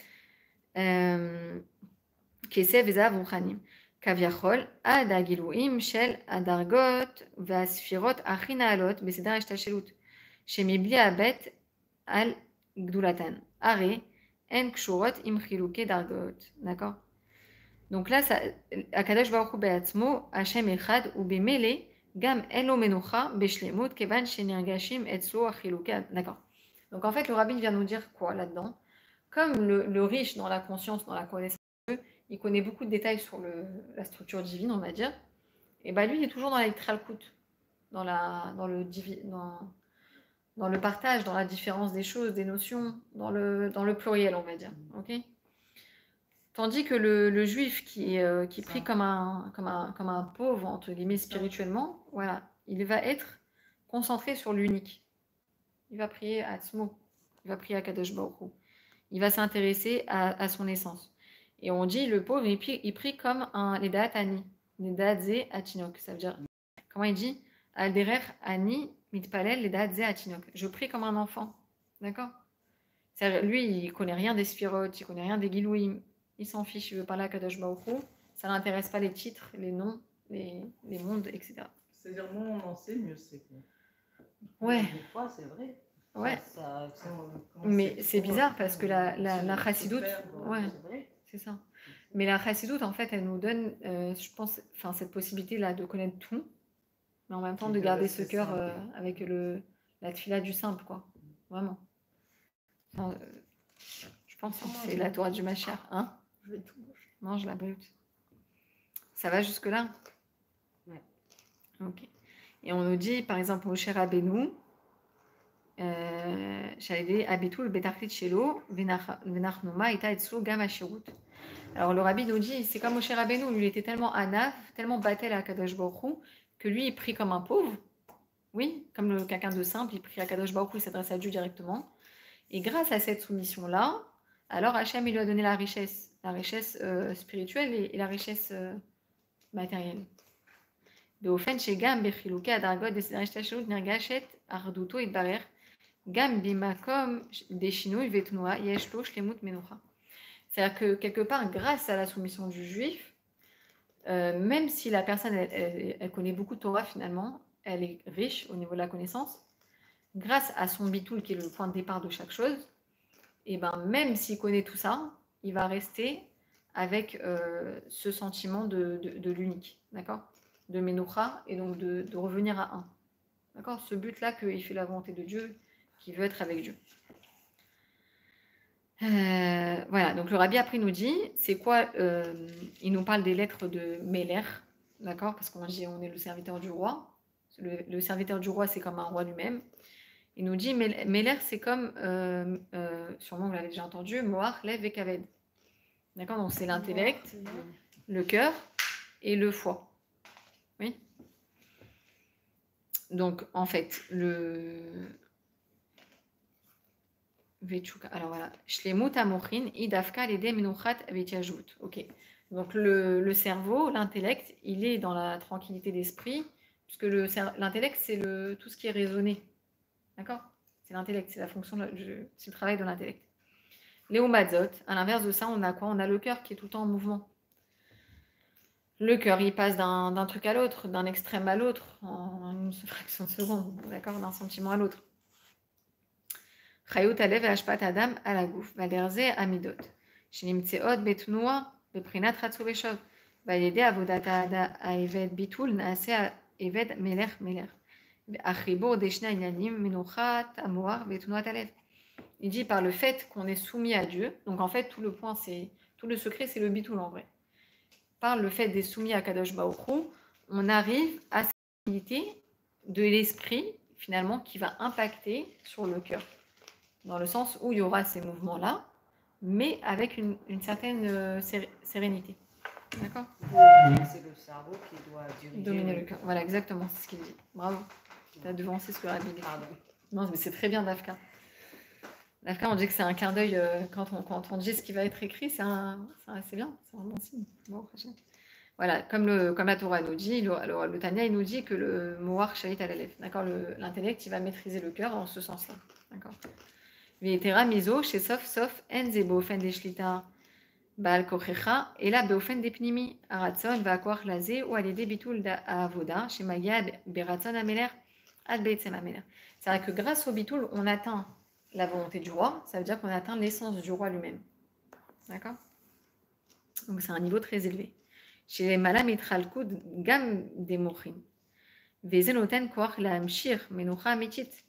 Kesev Ezav Uchanim. Kaviachol Ada Giluim Shel Adargot Vasfirot Achinaalot Besedar Eshtachelut. Shemibli abet al gdulatan. Are en kshurot im chilouke dargot. D'accord? Donc là, Akadosh Baruch Hu be'atzmo, Hashem echad, ou bemele, gam elo menucha, beshlemut, kevan shenirgashim etzlo achilouke. D'accord. Donc en fait, le rabbi vient nous dire quoi là-dedans? Comme le, le riche dans la conscience, dans la connaissance de Dieu, il connaît beaucoup de détails sur le, la structure divine, on va dire, et bah lui, il est toujours dans l'Eiktralkut, dans, la, dans le divin. Dans, dans le partage, dans la différence des choses, des notions, dans le, dans le pluriel, on va dire. Okay? Tandis que le, le juif qui, euh, qui prie comme un, comme, un, comme un pauvre, entre guillemets, spirituellement, voilà, il va être concentré sur l'unique. Il va prier à Tzmo, il va prier à Kadosh Baruch Hu. Il va s'intéresser à, à son essence. Et on dit, le pauvre, il prie, il prie comme un Ledat Ani, Ledat Ze Atinok. Ça veut dire, comment il dit? Alderer Ani Mitpalel Ledat Ze Atinok. Je prie comme un enfant. D'accord? Lui, il connaît rien des sphirotes, il connaît rien des Gilouim. Il s'en fiche, il veut parler à Kadosh Baruch Hu. Ça ne l'intéresse pas les titres, les noms, les, les mondes, et cetera. C'est-à-dire, moins on en sait, mieux c'est. Ouais. Des fois, c'est vrai. Ouais. Ça, ça, Quand Mais c'est trop, bizarre parce que la, la, c'est- la c'est chassidoute, perdre, ouais, c'est vrai. c'est ça. Mais la chassidoute, en fait, elle nous donne, euh, je pense, enfin, cette possibilité-là de connaître tout, mais en même temps Et de de garder ce rester cœur simple. euh, avec le, la tfila du simple, quoi. Vraiment. Enfin, euh, je pense, hein, c'est la Torah du Mashiach, hein. Je vais tout manger. Mange la brute. Ça va jusque-là? Ouais. Ok. Et on nous dit, par exemple, au Cher Rabbeinu, Shalidé Abitul Betarklit Shelo, Venachnoma, Ita Etzlo Gam Ashirut. Alors le rabbi nous dit, c'est comme Moshe Rabbeinu, lui il était tellement anaf, tellement battel à Kadosh Baruch Hu, que lui il prie comme un pauvre, oui, comme le- quelqu'un de simple, il prie à Kadosh Baruch Hu, il s'adresse à Dieu directement. Et grâce à cette soumission-là, alors Hachem il lui a donné la richesse, la richesse euh, spirituelle et, et la richesse euh, matérielle. באופן שגם בחילוקי הדרגות בסדרי השתלשלות נרגשת אחדותו יתברך, גם במקום דשינוי ותנועה יש לו שלמות מנוחה. C'est-à-dire que quelque part, grâce à la soumission du juif, euh, même si la personne, elle, elle, elle connaît beaucoup de Torah finalement, elle est riche au niveau de la connaissance, grâce à son bitoul qui est le point de départ de chaque chose, et ben même s'il connaît tout ça, il va rester avec euh, ce sentiment de, de, de l'unique, d'accord, de Menoucha, et donc de, de revenir à un. D'accord, ce but-là qu'il fait la volonté de Dieu, qu'il veut être avec Dieu. Euh, voilà, donc le rabbi après nous dit, c'est quoi euh, il nous parle des lettres de Meler, d'accord, parce qu'on dit on est le serviteur du roi. Le, le serviteur du roi, c'est comme un roi lui-même. Il nous dit, Meler, c'est comme, euh, euh, sûrement vous l'avez déjà entendu, Moach, Lev et Kaved. D'accord, donc c'est l'intellect, le cœur et le foie. Oui. Donc en fait, le alors voilà, Shlemut Amochin, Idafka Lede Minuchat Vetiajut. Ok. Donc le, le cerveau, l'intellect, il est dans la tranquillité d'esprit, puisque le, l'intellect, c'est le, tout ce qui est raisonné. D'accord? C'est l'intellect, c'est la fonction, c'est le travail de l'intellect. Léo Madzot, à l'inverse de ça, on a quoi? On a le cœur qui est tout le temps en mouvement. Le cœur, il passe d'un, d'un truc à l'autre, d'un extrême à l'autre, en une fraction de seconde, d'accord? D'un sentiment à l'autre. חיות הלב והשפעת האדם על הגוף, ועל זה המידות, שנמצאות בתנועה בבחינת חצו ושוב, ועל ידי עבודת העבד ביטול נעשה העבד מלך מלך. החיבור דשני העניינים מנוחת המוח ותנועת הלב. Il dit par le fait qu'on est soumis à Dieu, donc en fait tout le point c'est, tout le secret c'est le bitoul en vrai. Par le fait d'être soumis à Kadosh Baruch Hu, on arrive à cette unité de l'esprit finalement qui va impacter sur le cœur. Dans le sens où il y aura ces mouvements-là, mais avec une, une certaine euh, sé- sérénité. D'accord? C'est le cerveau qui doit diriger Dominer le cœur. Voilà, exactement, c'est ce qu'il dit. Bravo. Tu as devancé ce que Rabbi dit. Pardon. Non, mais c'est très bien, Dafka. Dafka, on dit que c'est un clin d'œil euh, quand, on, quand on dit ce qui va être écrit, c'est, un, c'est, un, c'est bien, c'est un bon signe. Bon, voilà, comme, le, comme la Torah nous dit, le, alors, le Tanya, il nous dit que le Moar Shahit al Alef, d'accord, le, l'intellect, il va maîtriser le cœur en ce sens-là. D'accord? ויתרה מזו שסוף סוף אין זה באופן דשליטה בעל כוחך, אלא באופן דפנימי, הרצון והכוח לזה הוא על ידי ביטול העבודה שמגיע ברצון המלך עד בעצם המלך. C'est-à-dire que grâce au bitoul, on atteint la volonté du roi, ça veut dire qu'on atteint l'essence du roi lui-même. D'accord? Donc c'est un niveau très élevé. chez les malam התחלקות גם דמוחים, וזה נותן כוח להמשיך מנוחה אמיתית.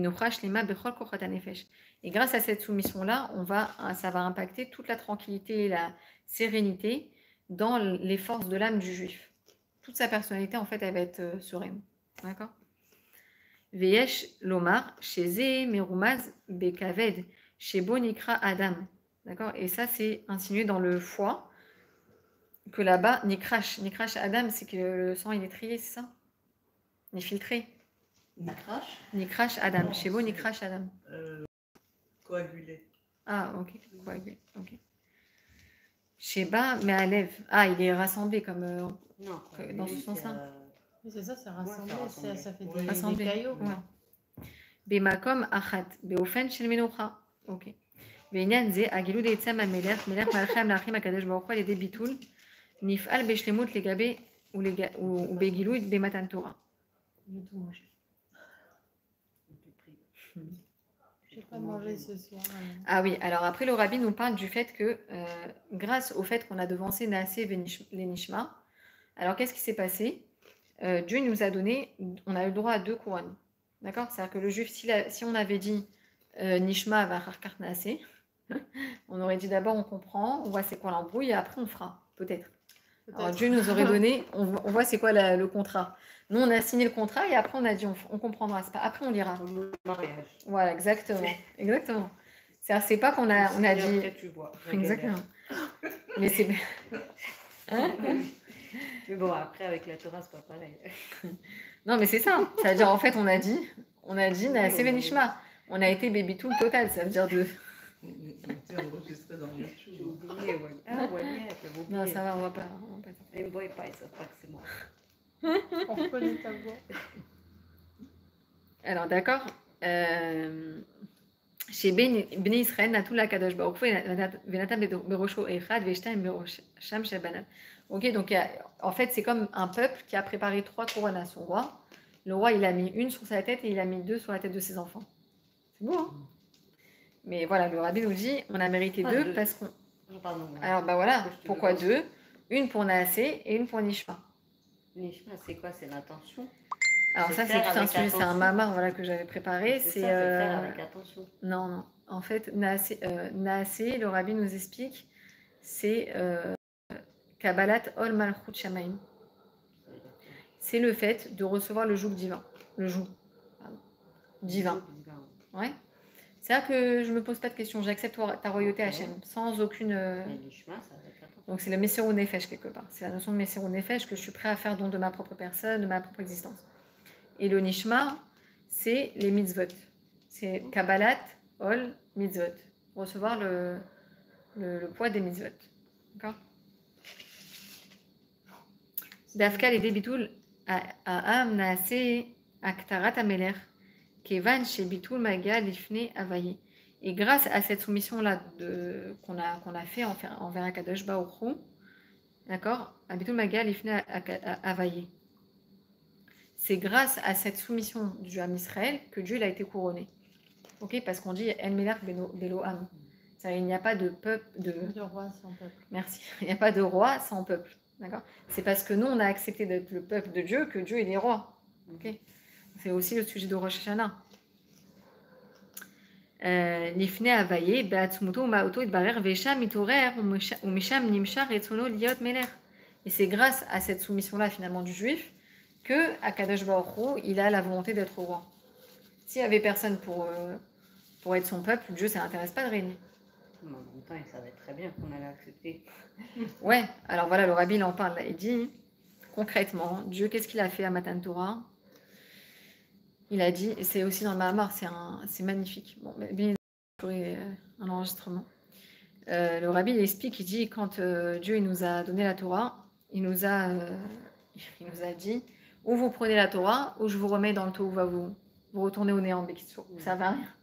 Et grâce à cette soumission-là, on va, ça va impacter toute la tranquillité et la sérénité dans les forces de l'âme du juif. Toute sa personnalité, en fait, elle va être euh, sereine. D'accord? Veyesh lomar, sheze merumaz bekaved, shebo nikra adam. D'accord? Et ça, c'est insinué dans le foie, que là-bas, nikrash. Nikrash adam, c'est que le sang, il est trié, c'est ça? Il est filtré. Nikrash Nikrash Adam. Non, Chez vous, c'est- Nikrash Adam. euh, Coagulé. Ah, ok. Coagulé. Ok. Sheba, mais à lève. Ah, il est rassemblé comme euh, Non, que- dans ce c'est, sens-là. euh, Oui, c'est ça, c'est Ouais, rassemblé, c'est c'est- ça fait rassemblé. des, rassemblé. des caillots. Ouais. Bemakom achat, beofen shel menucha. Ok. בעניין זה, הגילוי דעצם המלך, מלך מלכי המלכים הקדוש ברוך הוא על ידי ביטול, נפעל בשלמות לגבי ולג- ובגילוי במתן תורה. J'ai tout mangé. le plus pris. Je n'ai pas mangé ce soir. Alors. Ah oui, alors après le rabbi nous parle du fait que euh, grâce au fait qu'on a devancé Naasé les Nishma, alors qu'est-ce qui s'est passé? euh, Dieu nous a donné, on a eu le droit à deux couronnes. D'accord? C'est-à-dire que le juif, si, la, si on avait dit euh, Nishma va harkar Naasé, on aurait dit d'abord on comprend, on voit c'est quoi l'embrouille et après on fera, peut-être. Peut alors Dieu nous aurait donné, on, on voit c'est quoi la, le contrat. Nous on a signé le contrat et après on a dit on, on comprendra, pas, après on lira. Le mariage. Voilà, exactement. Exactement. C'est-à-dire, c'est pas qu'on a, on a dit. Après, tu vois. Exactement. Mais c'est. Hein? Mais bon, après, avec la Torah, c'est pas pareil. Non, mais c'est ça. Ça veut dire, en fait, on a dit, on a dit, Naasé Venishma. On a été baby tout total, ça veut dire de. C'est enregistré dans YouTube. J'ai oublié, ouais. Ah, ouais, j'avais oublié. Non, ça va, on va pas. On va pas... Ils me voient pas, ils savent pas que c'est moi. On reconnaît ta voix. Alors, d'accord. Euh... Chez Bnei Israël, Natou la Kadosh Baruch Hu, Venatan Berosho Echad, Veshtaim Berosham Shebanat. Ok, donc en fait, c'est comme un peuple qui a préparé trois couronnes à son roi. Le roi, il a mis une sur sa tête et il a mis deux sur la tête de ses enfants. C'est beau, hein? Mais voilà, le rabbi nous dit, on a mérité ah, deux, deux parce qu'on. Pardon. Alors, bah voilà, pourquoi deux? Une pour Naasé et une pour Nishma. Nishma, c'est quoi? C'est l'intention? Alors ça, c'est tout un sujet, c'est un mamar voilà, que j'avais préparé. C'est ça, euh... faire avec attention. Non, non. En fait, Naasé, euh, Naasé, le rabbi nous explique, c'est euh, Kabbalat Ol Malchut Shamaim. C'est le fait de recevoir le joug divin. Le joug pardon, divin. Ouais. C'est-à-dire que je ne me pose pas de questions, j'accepte ta royauté okay. Hachem, sans aucune... Euh... Donc c'est le Messirou Nefesh quelque part. C'est la notion de Messirou Nefesh que je suis prêt à faire don de ma propre personne, de ma propre existence. Et le Nishma, c'est les mitzvot. C'est Kabbalat, Ol, mitzvot. Recevoir le, le, le poids des mitzvot. D'accord? Dafka les débitul à Am Naase Aktarat Ameler, Kevan chez Bitul Maga Lifne Avaye. Et grâce à cette soumission-là qu'on a, qu'on a fait envers Akadosh Baruch Hu, d'accord? Bitul Maga Lifne Avaye. C'est grâce à cette soumission du Ham Israël que Dieu il a été couronné. Ok, parce qu'on dit El Melach Belo Ham. Il n'y a pas de peuple de... de roi sans peuple. Merci. Il n'y a pas de roi sans peuple. D'accord. C'est parce que nous on a accepté d'être le peuple de Dieu que Dieu il est roi. Ok. C'est aussi le sujet de Rosh Hashanah. L'ifne Avaye Beatzmuto Maoto Idbarer Vesham Itorer ou Misham Nimshar Etzono Liot Meler. Et c'est grâce à cette soumission-là finalement du juif que Akadosh Baruch Hu, il a la volonté d'être roi. S'il n'y avait personne pour, euh, pour être son peuple, Dieu, ça ne l'intéresse pas de régner. En même temps, il savait très bien qu'on allait accepter. Ouais, alors voilà, le rabbi il en parle. Il dit, concrètement, Dieu, qu'est-ce qu'il a fait à Matan Torah? Il a dit, et c'est aussi dans le Mahamar, c'est magnifique. Bon, bien j'aurai un enregistrement. Euh, le rabbi il explique, il dit, quand euh, Dieu il nous a donné la Torah, il nous a, euh, il nous a dit, ou vous prenez la Torah, ou je vous remets dans le Tohu Vavu. Vous retournez au néant, Bekitso. Ça va rien.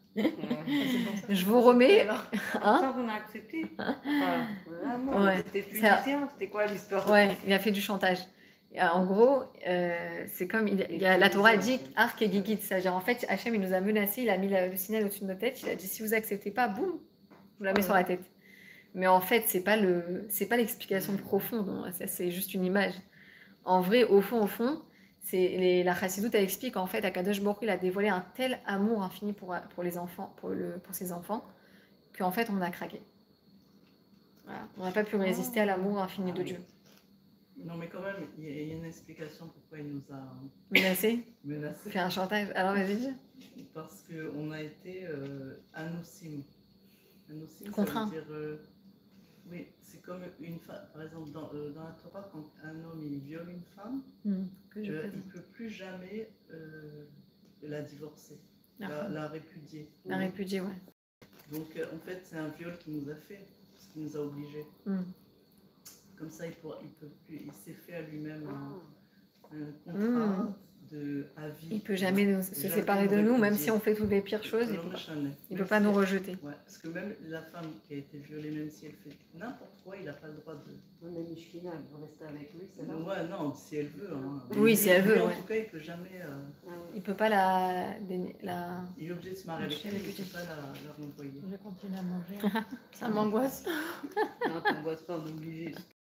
Je vous remets. Hein? Ça, on a accepté. Enfin, vraiment, ouais. C'était punition. C'était quoi l'histoire? Ouais, il a fait du chantage. En gros, euh, c'est comme il, il y a, la Torah dit Ark et Gigit. C'est-à-dire, en fait, Hachem, il nous a menacés, il a mis la, le signal au-dessus de nos têtes. Il a dit si vous acceptez pas, boum, je vous la mets sur la tête. Mais en fait, c'est pas le, c'est pas l'explication profonde. C'est juste une image. En vrai, au fond, au fond. Les, la Chassidut elle explique en fait Akadosh Baruch Hu il a dévoilé un tel amour infini pour, pour les enfants, pour, le, pour ses enfants, qu'en fait on a craqué. Voilà. On n'a pas pu résister à l'amour infini de Dieu. Non mais quand même, il y a une explication pourquoi il nous a menacé. menacé. Fait un chantage. Alors vas-y dis. Parce qu'on a été euh, anoussim. Anoussim, contraint. Ça veut dire, euh, oui, c'est comme une femme, par exemple dans, euh, dans la Torah, quand un homme il viole une femme, mmh, euh, il ne peut plus jamais euh, la divorcer, la, la répudier. La mmh. répudier, ouais. Donc euh, en fait, c'est un viol qu'il nous a fait, parce qu'il nous a obligés. Mmh. Comme ça, il, pourra, il, peut plus, il s'est fait à lui-même un, un contrat mmh. de, à vie. Il ne peut jamais nous, se jamais séparer de nous, même si on fait toutes les pires choses, il ne peut pas, il peut pas nous rejeter. Ouais, parce que même la femme qui a été violée, même si elle fait n'importe quoi, il n'a pas le droit de... Non, mais Mishkina, elle veut rester avec lui, c'est là. Ouais, non, si elle veut. Hein. Oui, si elle veut. En ouais. tout cas, il ne peut jamais... Euh... Ah, il peut pas la... la... Il est obligé de se marier avec elle, il ne peut pas la, la renvoyer. Je continue à manger. Ça m'angoisse. Non, t'angoisse pas, on est obligé.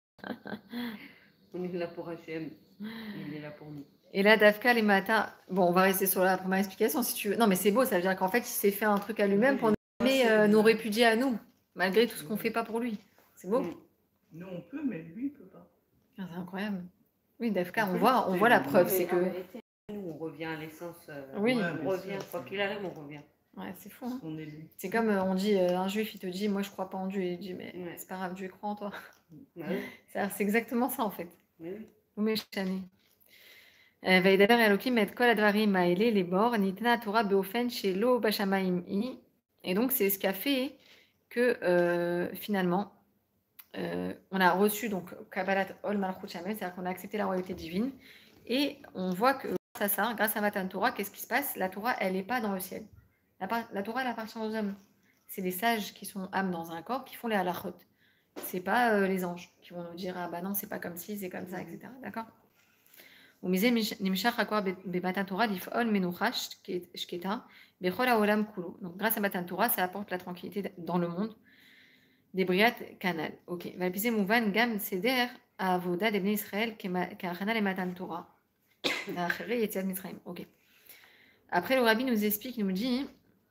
On est là pour H M, il est là pour nous. Et là, Dafka, les matins... Bon, on va rester sur la première explication, si tu veux. Non, mais c'est beau, ça veut dire qu'en fait, il s'est fait un truc à lui-même pour mais, euh, nous répudier à nous, malgré tout ce qu'on ne fait pas pour lui. C'est beau. Nous, on peut, mais lui, il ne peut pas. Ah, c'est incroyable. Oui, Dafka, on, on voit, on voit la preuve, c'est que... Nous, on revient à l'essence. Euh, oui, ouais, on revient. Quoi qu'il arrive, on revient. Ouais, c'est fou. Hein. On est lui. C'est comme euh, on dit, euh, un juif, il te dit, moi, je crois pas en Dieu. Et il dit, mais ouais. C'est pas grave, Dieu croit en toi. Ouais. C'est exactement ça, en fait. Oui. Vous m'échanez. וידבר אלוקים את כל הדברים האלה לבור, ניתנה התורה באופן שלא בשמיים היא. Et donc, c'est ce qui a fait que euh, finalement, euh, on a reçu donc Kabbalat Ol Malchut Shamayim, c'est-à-dire qu'on a accepté la royauté divine. Et on voit que grâce à ça, grâce à Matan Torah, qu'est-ce qui se passe? La Torah, elle n'est pas dans le ciel. La, la Torah, elle appartient aux hommes. C'est les sages qui sont âmes dans un corps qui font les halachot. C'est pas euh, les anges qui vont nous dire ah bah non, c'est pas comme ci, c'est comme ça, et cetera. D'accord? ומזה נמשך הכוח במתן תורה לפעול מנוחה שקטה בכל העולם כולו. Donc grâce à Matan Torah, ça apporte la tranquillité dans le monde. דבריית כנ"ל. אוקיי. ועל פי זה מובן גם סדר העבודה לבני ישראל כהכנה למתן תורה. ואחרי יציאת מצרים. אוקיי. Après, le rabbi nous explique, nous dit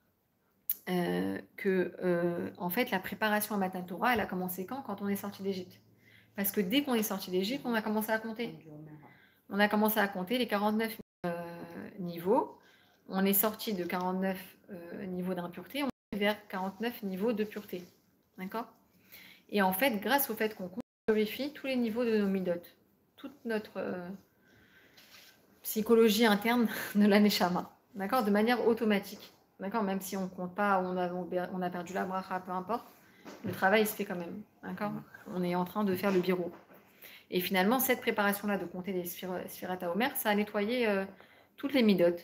euh, que euh, en fait, la préparation à Matan Torah, elle a commencé quand? Quand on est sorti d'Égypte. Parce que dès qu'on est sorti d'Égypte, on a commencé à compter. On a commencé à compter les quarante-neuf euh, niveaux. On est sorti de quarante-neuf euh, niveaux d'impureté, on est vers quarante-neuf niveaux de pureté. D'accord? Et en fait, grâce au fait qu'on purifie tous les niveaux de nos midotes, toute notre euh, psychologie interne de la neshama, d'accord? De manière automatique. D'accord? Même si on ne compte pas, on a, on a perdu la bracha, peu importe, le travail se fait quand même. D'accord? On est en train de faire le bureau. Et finalement, cette préparation-là de compter les Sfirat HaOmer, ça a nettoyé euh, toutes les midotes.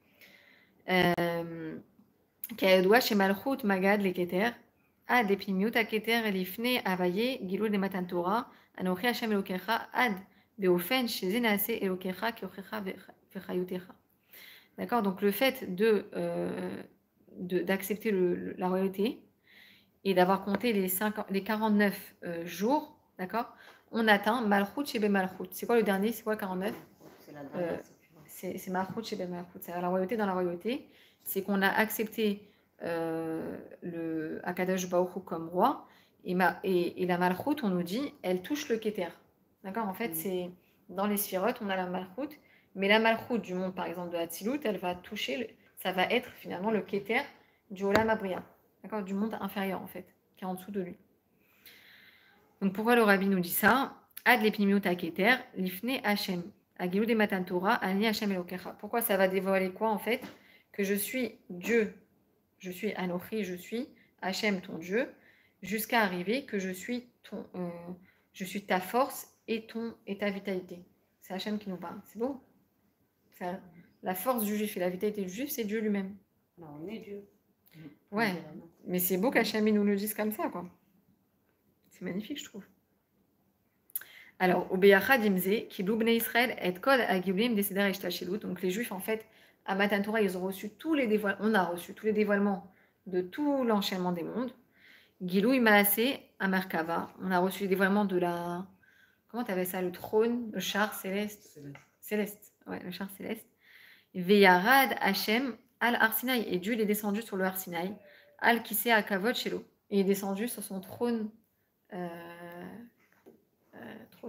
כידוע שמלכות מגד לכתר, עד לפנימיות הכתר לפני הוויה גילוי למתן תורה, אנוכי השם אלוקיך, עד באופן שזה נעשה אלוקיך כיוכך וחיותך. D'accord? Donc le fait de, euh, de, d'accepter le, le, la royauté et d'avoir compté les, cinquante, les quarante-neuf euh, jours, d'accord? On atteint Malchut Shebe Malchut. C'est quoi le dernier? C'est quoi quarante-neuf? C'est la dernière. Euh, c'est, c'est Malchut Shebe Malchut. C'est la royauté dans la royauté. C'est qu'on a accepté euh, le Akadosh Baruch Hu comme roi. Et, ma, et, et la Malchut, on nous dit, elle touche le Keter. D'accord? En fait, mmh. c'est dans les Sphirotes, on a la Malchut. Mais la Malchut du monde, par exemple, de Hatzilut, elle va toucher, le, ça va être finalement le Keter du Olam Abriya. D'accord? Du monde inférieur, en fait, qui est en dessous de lui. Donc pourquoi le rabbi nous dit ça? Ad l'epnimiut haketer, l'ifne Hashem, agilou de Matan Torah, ani Hashem Elokecha. Pourquoi ça va dévoiler quoi en fait? Que je suis Dieu, je suis Anochi, je suis Hashem ton Dieu, jusqu'à arriver que je suis ton, euh, je suis ta force et ton et ta vitalité. C'est Hashem qui nous parle. C'est beau. Ça, la force du juif et la vitalité du juif, c'est Dieu lui-même. Non, on est Dieu. Ouais, mais c'est beau qu'Hachem nous le dise comme ça, quoi. C'est magnifique, je trouve. Alors, au Beyachad Imze, qui l'oubne Israël, et kol agiblim décédère et donc les Juifs, en fait, à Matan Torah, ils ont reçu tous les dévoilements, on a reçu tous les dévoilements de tout l'enchaînement des mondes. Gilou Imaase Amerkava, on a reçu les dévoilements de la. Comment tu avais ça? Le trône, le char céleste. Céleste. Céleste, ouais, le char céleste. Veyarad Hashem al Arsinaï, et Dieu il est descendu sur le Arsinaï, al Kiseh Akavod Shelo, il est descendu sur son trône. Euh, euh, trône,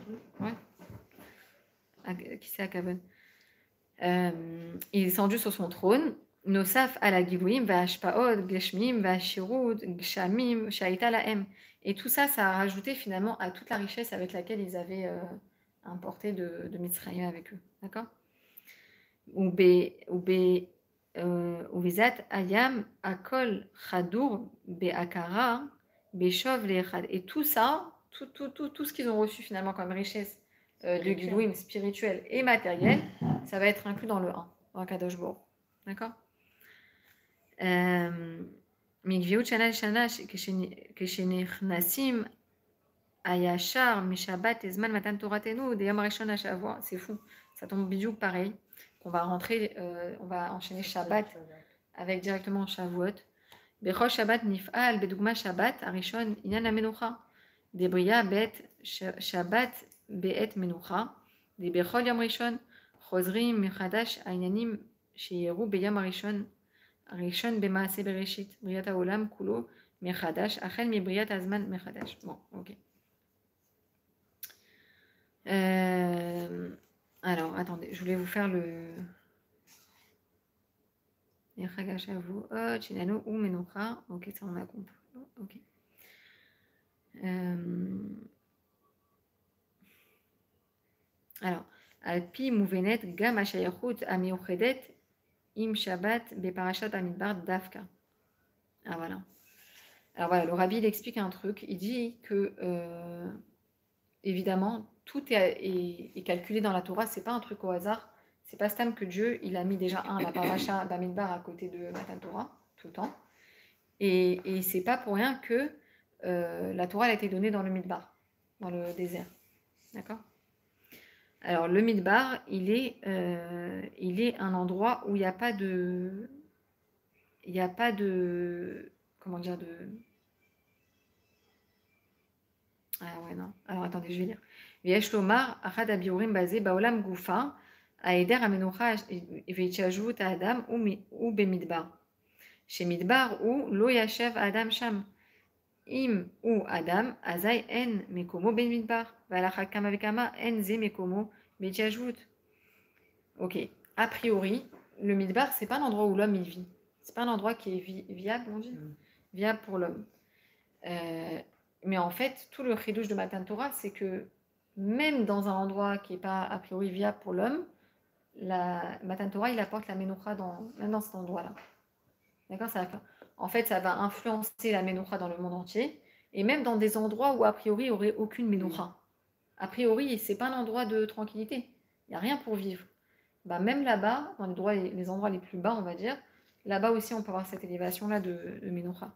ouais, qui c'est à Kavon. Euh, il est descendu sur son trône. Nosaf ala Gilouim, Vashpaod, Geshmim, Vashirud, Gshamim, Shaita laem. Et tout ça, ça a rajouté finalement à toute la richesse avec laquelle ils avaient euh, importé de, de Mitzrayim avec eux. D'accord? Oube, oube, Ubezat ayam akol chadour be'akara. Et tout ça, tout, tout, tout, tout ce qu'ils ont reçu finalement comme richesse euh, de Gilouim spirituel et matériel, ça va être inclus dans le un, dans le Kadosh Baruch. D'accord? Migviut shana shana keshenechnasim ayashar mishabat ezman matan toratenu deyam rishon hashavua. C'est fou, ça tombe bidou pareil. qu'on va rentrer, euh, on va enchaîner Shabbat avec directement Shavuot. Bechol Shabbat nif'al bedugma Shabbat arishon inyan amenucha. Debriya bet Shabbat be'et menucha. Debechol yom rishon chozrim mechadash העניינים שיראו ביום הראשון, הראשון במעשה בראשית, בריאת העולם כולו מחדש, החל מבריאת הזמן מחדש. Bon, ok. Euh, alors, attendez, je voulais vous faire le... ou Menucha. Ok, ça on a compris. Ok. Euh... Alors, Alpi Mouvenet Gam Ashayachut Amiuchedet Im Shabbat Beparashat Bamidbar Dafka. Ah voilà. Alors voilà, le rabbi il explique un truc. Il dit que euh, évidemment tout est, est, est calculé dans la Torah. C'est pas un truc au hasard. C'est pas stam que Dieu il a mis déjà un la Parashat Bamidbar à côté de Matan Torah tout le temps. Et, et c'est pas pour rien que euh, la Torah elle a été donnée dans le Midbar, dans le désert. D'accord? Alors, le Midbar, il est, euh, il est un endroit où il n'y a pas de... Il n'y a pas de... Comment dire de... Ah ouais, non. Alors, attendez, je vais lire. V'yesh lomar, achad habiurim basé baolam gufa, aeder amenocha veitchajvut adam ou bemidbar. Chez Midbar ou lo yashev adam sham. Im ou Adam, Azai en mekomo ben midbar, valachakama vekama en ze mekomo betjajvut. Ok, a priori, le midbar, c'est pas l'endroit où l'homme il vit. C'est pas un endroit qui est vi viable, on dit mm. Viable pour l'homme. Euh, mais en fait, tout le chidouche de Matan Torah, c'est que même dans un endroit qui n'est pas a priori viable pour l'homme, la Matan Torah, il apporte la Menucha dans, même dans cet endroit-là. D'accord, ça va. En fait, ça va influencer la Menucha dans le monde entier, et même dans des endroits où, a priori, il n'y aurait aucune Menucha. A priori, ce n'est pas un endroit de tranquillité. Il n'y a rien pour vivre. Bah, même là-bas, dans les, droits, les endroits les plus bas, on va dire, là-bas aussi, on peut avoir cette élévation-là de, de Menucha.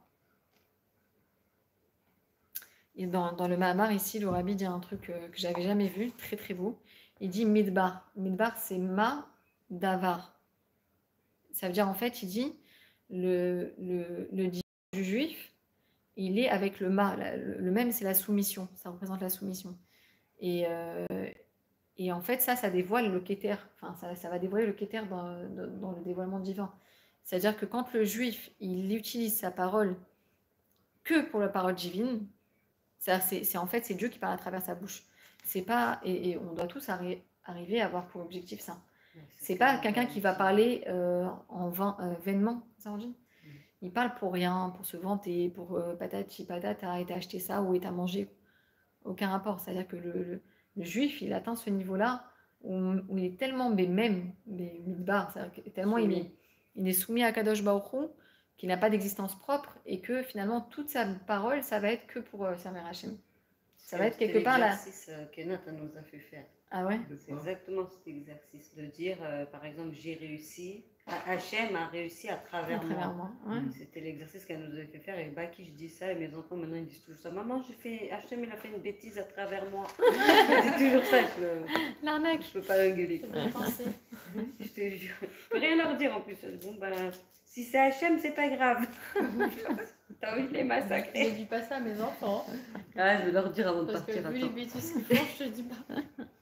Et dans, dans le Mahamar, ici, le rabbi dit un truc euh, que je n'avais jamais vu, très très beau. Il dit Midbar. Midbar, c'est Ma Davar. Ça veut dire, en fait, il dit... Le, le, le dit du juif, il est avec le ma, le, le même c'est la soumission, ça représente la soumission. Et, euh, et en fait, ça, ça dévoile le kéter, enfin, ça, ça va dévoiler le kéter dans, dans le dévoilement divin. C'est-à-dire que quand le juif, il utilise sa parole que pour la parole divine, c'est en fait, c'est Dieu qui parle à travers sa bouche. C'est pas, et, et on doit tous arri arriver à avoir pour objectif ça. C'est pas quelqu'un qui va parler euh, en vain, euh, vainement, ça on dit. Mm. Il parle pour rien, pour se vanter, pour euh, patati patata, t'as été acheté ça ou t'as mangé. Aucun rapport. C'est-à-dire que le, le, le juif, il atteint ce niveau-là où, où il est tellement, mais même, mais midbar, tellement il est, il est soumis à Kadosh Baruch Hu, qu'il n'a pas d'existence propre et que finalement toute sa parole, ça va être que pour euh, servir Hachem. Ça va être quelque part là. C'est l'exercice que Nathan nous a fait faire. Ah ouais? C'est exactement cet exercice de dire, euh, par exemple, j'ai réussi, Hachem a réussi à travers, à travers moi. moi ouais. C'était l'exercice qu'elle nous avait fait faire. Et Baki, je dis ça, et mes enfants maintenant ils disent toujours ça. Maman, j'ai fait, Hachem il a fait une bêtise à travers moi. C'est toujours ça. L'arnaque. Je peux pas engueuler. Je te jure. Je peux rien leur dire en plus. Bon ben, si c'est Hachem, c'est pas grave. T'as envie de les massacrer. Je dis pas ça à mes enfants. Ah, je vais leur dire avant de Parce partir. Parce que vu les bêtises qu'ils font, je te dis pas.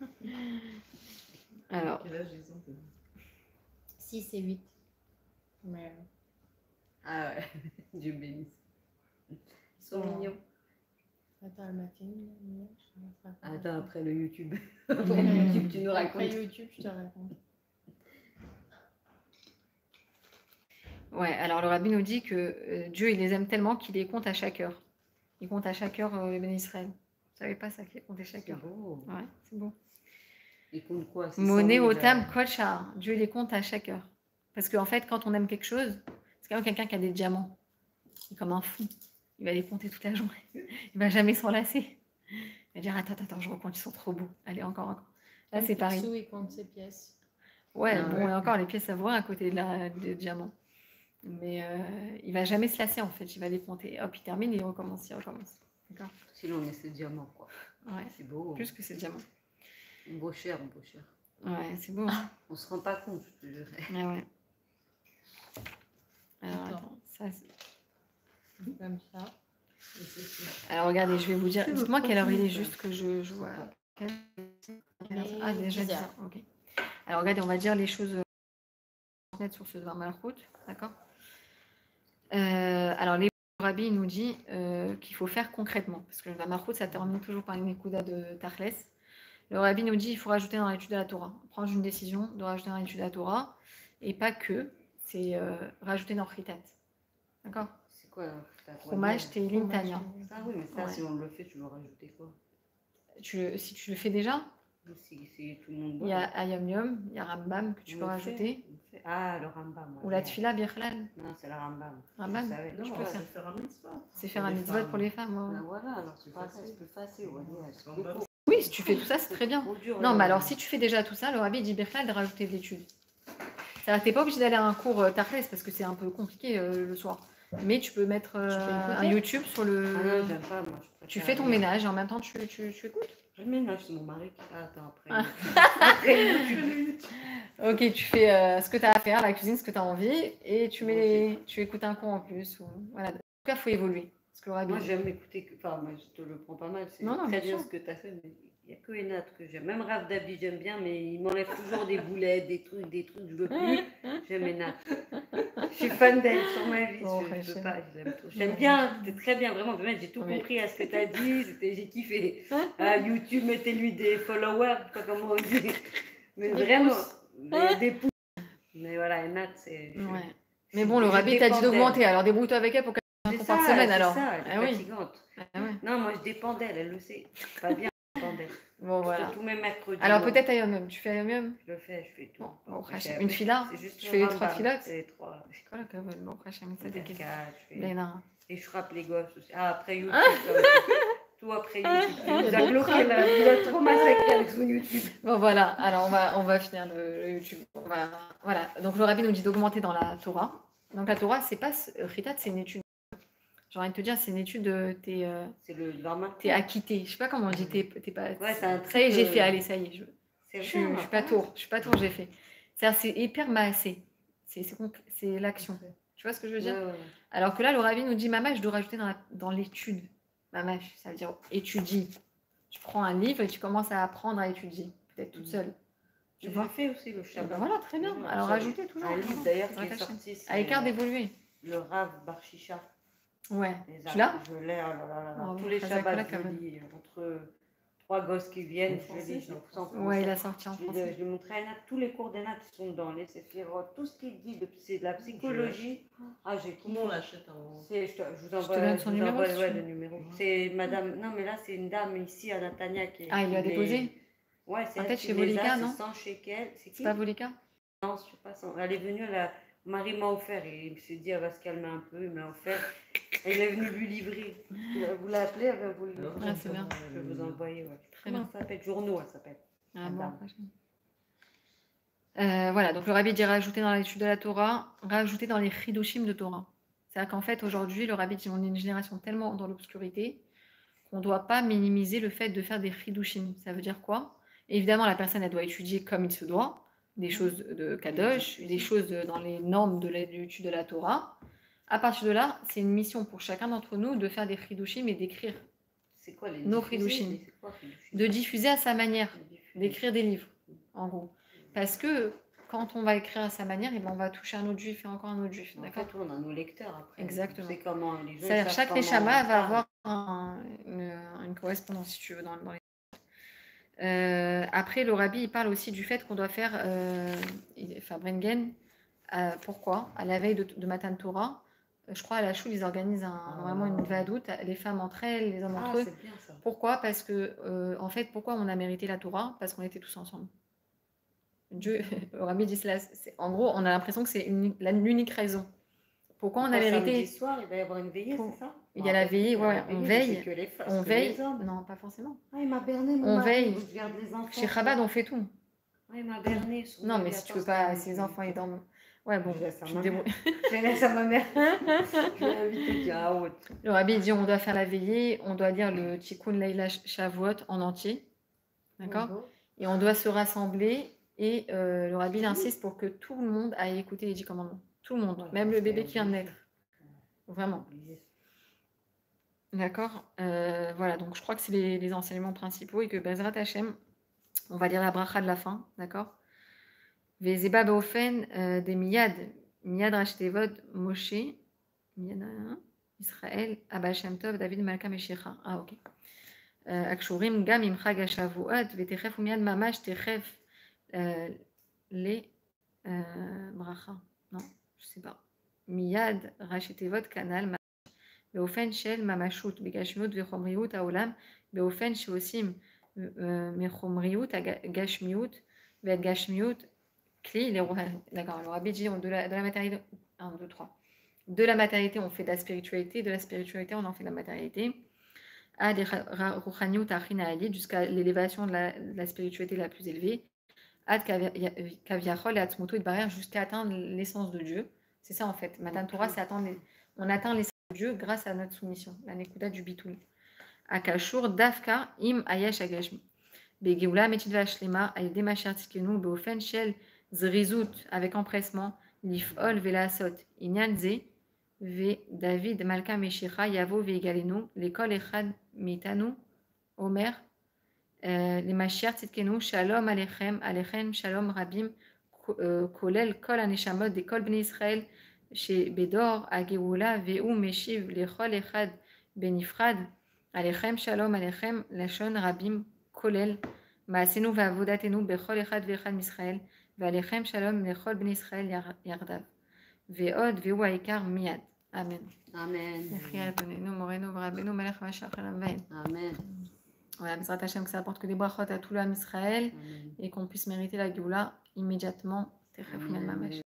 Alors. Quel âge ils ont? six et huit. Mais... Ah ouais, Dieu bénisse. Ils sont oh. mignons. Attends, elle m'a fait une mignonne. Attends, après le YouTube. Après YouTube, tu nous racontes. Après YouTube, je te raconte. Ouais, alors le rabbi nous dit que euh, Dieu, il les aime tellement qu'il les compte à chaque heure. Il compte à chaque heure euh, les bénis Israël. Vous savez pas ça, qu'il compte à chaque heure. C'est beau. Ouais, c'est beau. Il compte quoi? Moné otam kolchar. Dieu les compte à chaque heure. Parce qu'en fait, quand on aime quelque chose, c'est comme quelqu'un qui a des diamants. Il est comme un fou. Il va les compter toute la journée. Il va jamais s'en lasser. Il va dire attends, attends, je recompte, ils sont trop beaux. Allez, encore, encore. Là, c'est pareil. Picsou, il compte ses pièces. Ouais, ah, bon, ouais. Et encore, les pièces savoureuses à côté de la, des diamants. Mais euh, il va jamais se lasser en fait, il va les compter. Hop, il termine et il recommence, il recommence. Sinon on est ce diamant quoi. Ouais, c'est beau. Plus que c'est diamant. Beau cher, beau cher. Ouais, c'est beau. Hein. On se rend pas compte, je te jure. Ouais, ouais. Alors, attends, ça c'est... Comme ça. Alors, regardez, je vais vous dire... Dites-moi quelle heure il est juste que je, je vois. Ah, déjà dix heures. Ok. Alors, regardez, on va dire les choses sur ce Dvar Malchut, d'accord euh, Alors, les Rabbi nous dit euh, qu'il faut faire concrètement, parce que le Dvar Malchut, ça termine toujours par une écouda de Tachles. Le Rabbi nous dit qu'il faut rajouter dans l'étude de la Torah. Prendre une décision de rajouter dans l'étude de la Torah, et pas que, c'est euh, rajouter dans Chitat. D'accord? C'est quoi Fromage, Teilim, Tanya. Ah oui, mais ça, ouais. Si on le fait, tu veux rajouter quoi? tu, Si tu le fais déjà, si, si tout le monde il y a Ayam Yom, il y a Rambam que tu on peux rajouter. Fait, ah, le Rambam. Ouais. Ou la Tfila Birchlal. Non, c'est le Rambam. Rambam, non, tu peux faire. C'est faire un mitzvah. C'est faire un mitzvah pour les femmes. Ouais. Ah, voilà, alors c'est pas ça, c'est plus facile. Ouais. Ouais, oui, si tu fais tout ça, c'est très bien. Dur, non, mais alors si tu fais déjà tout ça, le Rabbi dit Birchlal de rajouter de l'étude. C'est-à-dire que tu n'es pas obligé d'aller à un cours euh, Tachles parce que c'est un peu compliqué euh, le soir. Mais tu peux mettre euh, un YouTube sur le. Ah non, j'aime pas, moi. Tu fais ton aller. ménage et en même temps tu, tu, tu écoutes. Je ménage, c'est mon mari qui. Ah, attends, après. après YouTube. Ok, tu fais euh, ce que tu as à faire, la cuisine, ce que tu as envie, et tu, mets les... tu écoutes un cours en plus. Ou... Voilà. En tout cas, il faut évoluer. Parce que le moi, j'aime écouter. Enfin, moi, je te le prends pas mal. C'est très bien ce que tu as fait. Mais... il n'y a que Enat que j'aime. Même Rav Dabi, j'aime bien, mais il m'enlève toujours des boulettes, des trucs, des trucs, je veux plus. J'aime Enat. Je suis fan d'elle sur ma vie. Oh, je, je peux pas, je l'aime trop. J'aime bien, c'était très bien, vraiment. J'ai tout oui. compris à ce que tu as dit. J'ai kiffé. À YouTube, mettez-lui des followers, je sais pas comment on dit. Mais des vraiment, des, des pouces. Mais voilà, Enat, c'est. Ouais. Mais bon, le Rabbi t'a dit d'augmenter, alors débrouille-toi avec elle pour qu'elle ait un par semaine alors. C'est ça, elle est ah, fatigante. Oui. Ah, ouais. Non, moi je dépends d'elle, elle le sait. Pas bien. Bon, voilà. Tous mes mercredis. Alors peut-être Ayom Yom. Tu fais Ayom Yom? Je le fais, je fais tout. Bon, bon, fais une fila. Je fais les trois filotes. Les trois. Quoi, la cabane? Bon, après, je fais des questions. Et je frappe les gosses aussi. Ah, après YouTube. Tout après YouTube. Il a bloqué là. Il a trop massacré avec son YouTube. Bon, voilà. Alors on va, on va finir le, le YouTube. On va... Voilà. Donc le Rabbi nous dit d'augmenter dans la Torah. Donc la Torah, c'est pas. Ritat, c'est une étude. J'ai envie de te dire, c'est une étude, t'es euh, es acquitté. Je sais pas comment on dit, t'es pas. Ouais, c'est un ça y est, j'ai fait, allez, ça y est. Je, je, suis, je suis pas tour, je suis pas tour, j'ai fait. C'est hyper massé. C'est l'action. Tu vois ce que je veux dire? Ouais, ouais. Alors que là, le Rabbi nous dit, Mama, je dois rajouter dans l'étude. Mama, ça veut dire étudie. Tu prends un livre et tu commences à apprendre à étudier, peut-être toute seule. Tu vois, fait aussi le Shabbat. Ben voilà, très bien. Alors rajoutez toujours. Un livre d'ailleurs qui est sorti. À l'écart d'évoluer. Le Rav Bar Shisha. Ouais. Tu l'as? Je l'ai, oh là là là. Tous les Shabbats, je lis entre trois gosses qui viennent, je lis. Ouais, il a sorti en français. Je lui montrais à Enat, tous les cours d'Enat sont dans les Séphirot, tout ce qu'il dit, c'est de la psychologie. Ah, j'ai Comment on l'achète en. Je vous envoie son numéro. Ouais, le numéro. C'est madame. Non, mais là, c'est une dame ici à Natania qui. Ah, il lui a déposé? Ouais, c'est peut-être chez Volika, non? cent shekels. C'est pas Volika? Non, je sais pas. Elle est venue là. Marie m'a offert et il s'est dit elle va se calmer un peu, il m'a offert. Et il est venu lui livrer. Vous l'appelez, elle va vous livrer. Ah, c'est bien. Je vais vous envoyer. Ouais. Très Comment bien. ça s'appelle? Journaux, elle s'appelle. Ah bon, euh, voilà, donc le Rabbi dit rajouter dans l'étude de la Torah, rajouter dans les chidushim de Torah. C'est-à-dire qu'en fait, aujourd'hui, le Rabbi dit on est une génération tellement dans l'obscurité qu'on ne doit pas minimiser le fait de faire des chidushim. Ça veut dire quoi? Évidemment, la personne, elle doit étudier comme il se doit. Des choses de Kadosh, des choses de, dans les normes de l'étude de la Torah. À partir de là, c'est une mission pour chacun d'entre nous de faire des chidushim et d'écrire nos chidushim. De diffuser à sa manière, d'écrire des livres, en gros. Parce que quand on va écrire à sa manière, et ben on va toucher un autre juif et encore un autre juif. En fait, on a nos lecteurs après. Exactement. C'est comment les gens. C'est-à-dire chaque neshama va avoir un, une, une correspondance, si tu veux, dans, dans les. Euh, après, le Rabbi il parle aussi du fait qu'on doit faire euh, Fabrengen. Euh, pourquoi? À la veille de, de Matan Torah, je crois à la choule, ils organisent un, ah, vraiment une vadoute, les femmes entre elles, les hommes ah, entre eux. Bien, ça. Pourquoi? Parce que, euh, en fait, pourquoi on a mérité la Torah? Parce qu'on était tous ensemble. Dieu, le Rabbi dit cela. En gros, on a l'impression que c'est l'unique raison. Pourquoi on a mérité? Samedi soir, il va y avoir une veillée, c'est ça? Il y a la veillée, ouais, on veille. Que les, on veille. Non, pas forcément. Ah, il m'a berné, mon on mari, veille. Je garde les enfants. Chez Chabad, on fait tout. Ah, il m'a berné. Non, mais si tu veux pas, ses enfants, ils dorment. Ouais, bon, je laisse à tu ma te débrouilles. Je laisse à ma mère. Je vais inviter à haute. Le Rabbi dit on doit faire la veillée, on doit lire le Tikkun Leila Shavuot en entier. D'accord? Mm-hmm. Et on doit se rassembler Et euh, le rabbi insiste pour que tout le monde aille écouter les dix commandements. Tout le monde, même le bébé qui vient de naître. Vraiment. D'accord euh, Voilà, donc je crois que c'est les, les enseignements principaux et que Bezrat Hashem, on va lire la bracha de la fin, d'accord Vezeba Beofen des Miyad, Miyad Rashtevod, Moshe, Miyad Israël, Abba Shem Tov, David Malka Meshicha. Ah, ok. Akshurim Gam Imcha Gashavuot, Vetechef Miyad Mamash Techef les bracha. Non, je sais pas. Miyad Rashtevod Kanal. באופן של ממשות, בגשמיות וחומריות העולם, באופן שעושים מחומריות הגשמיות והגשמיות כלי לרוחניות. D'accord, alors Rabbi dit de la, de la matérialité, un, deux, trois. De la matérialité, on fait de la spiritualité, de la spiritualité, on en fait de la matérialité. À des ruchaniyut achina alid, jusqu'à l'élévation de la, de la spiritualité la plus élevée. Ad kaviachol et atzmuto et barrière, jusqu'à atteindre l'essence de Dieu. C'est ça en fait. Matan Torah, c'est atteindre les, on atteint l'essence Dieu grâce à notre soumission, la nekuda du bitul. Akashur dafka im ayash agashmi. Begeula metit vashlema ayde masher tikenu beofen shel zrizut avec empressement lifol velasot inyan ze ve David malka meshicha yavo vegalenu l'école echad mitanu omer les masher tikenu shalom alechem alechem shalom rabim kolel kol aneshamot de kol bnei Israël chez Bédor, à Géoula, Véou, Meshiv, Lechol, Echad, Benifrad, Alechem, Shalom, Alechem, Lachon, Rabim, Kolel, Maasenu, Vavodatenu, Bechol, Echad, Vechad, Misraël, Valechem, Shalom, Lechol, Ben Israël, Yardav, Veod, Véou, Aikar, Miad. Amen. Amen. Nous, Moreno, Vrabenu, Malach, Machach, Amen. Amen. Voilà, Bezrat Hashem, que ça apporte que des brachot à tout l'âme Israël et qu'on puisse mériter la Géoula immédiatement. Techef, Mamash.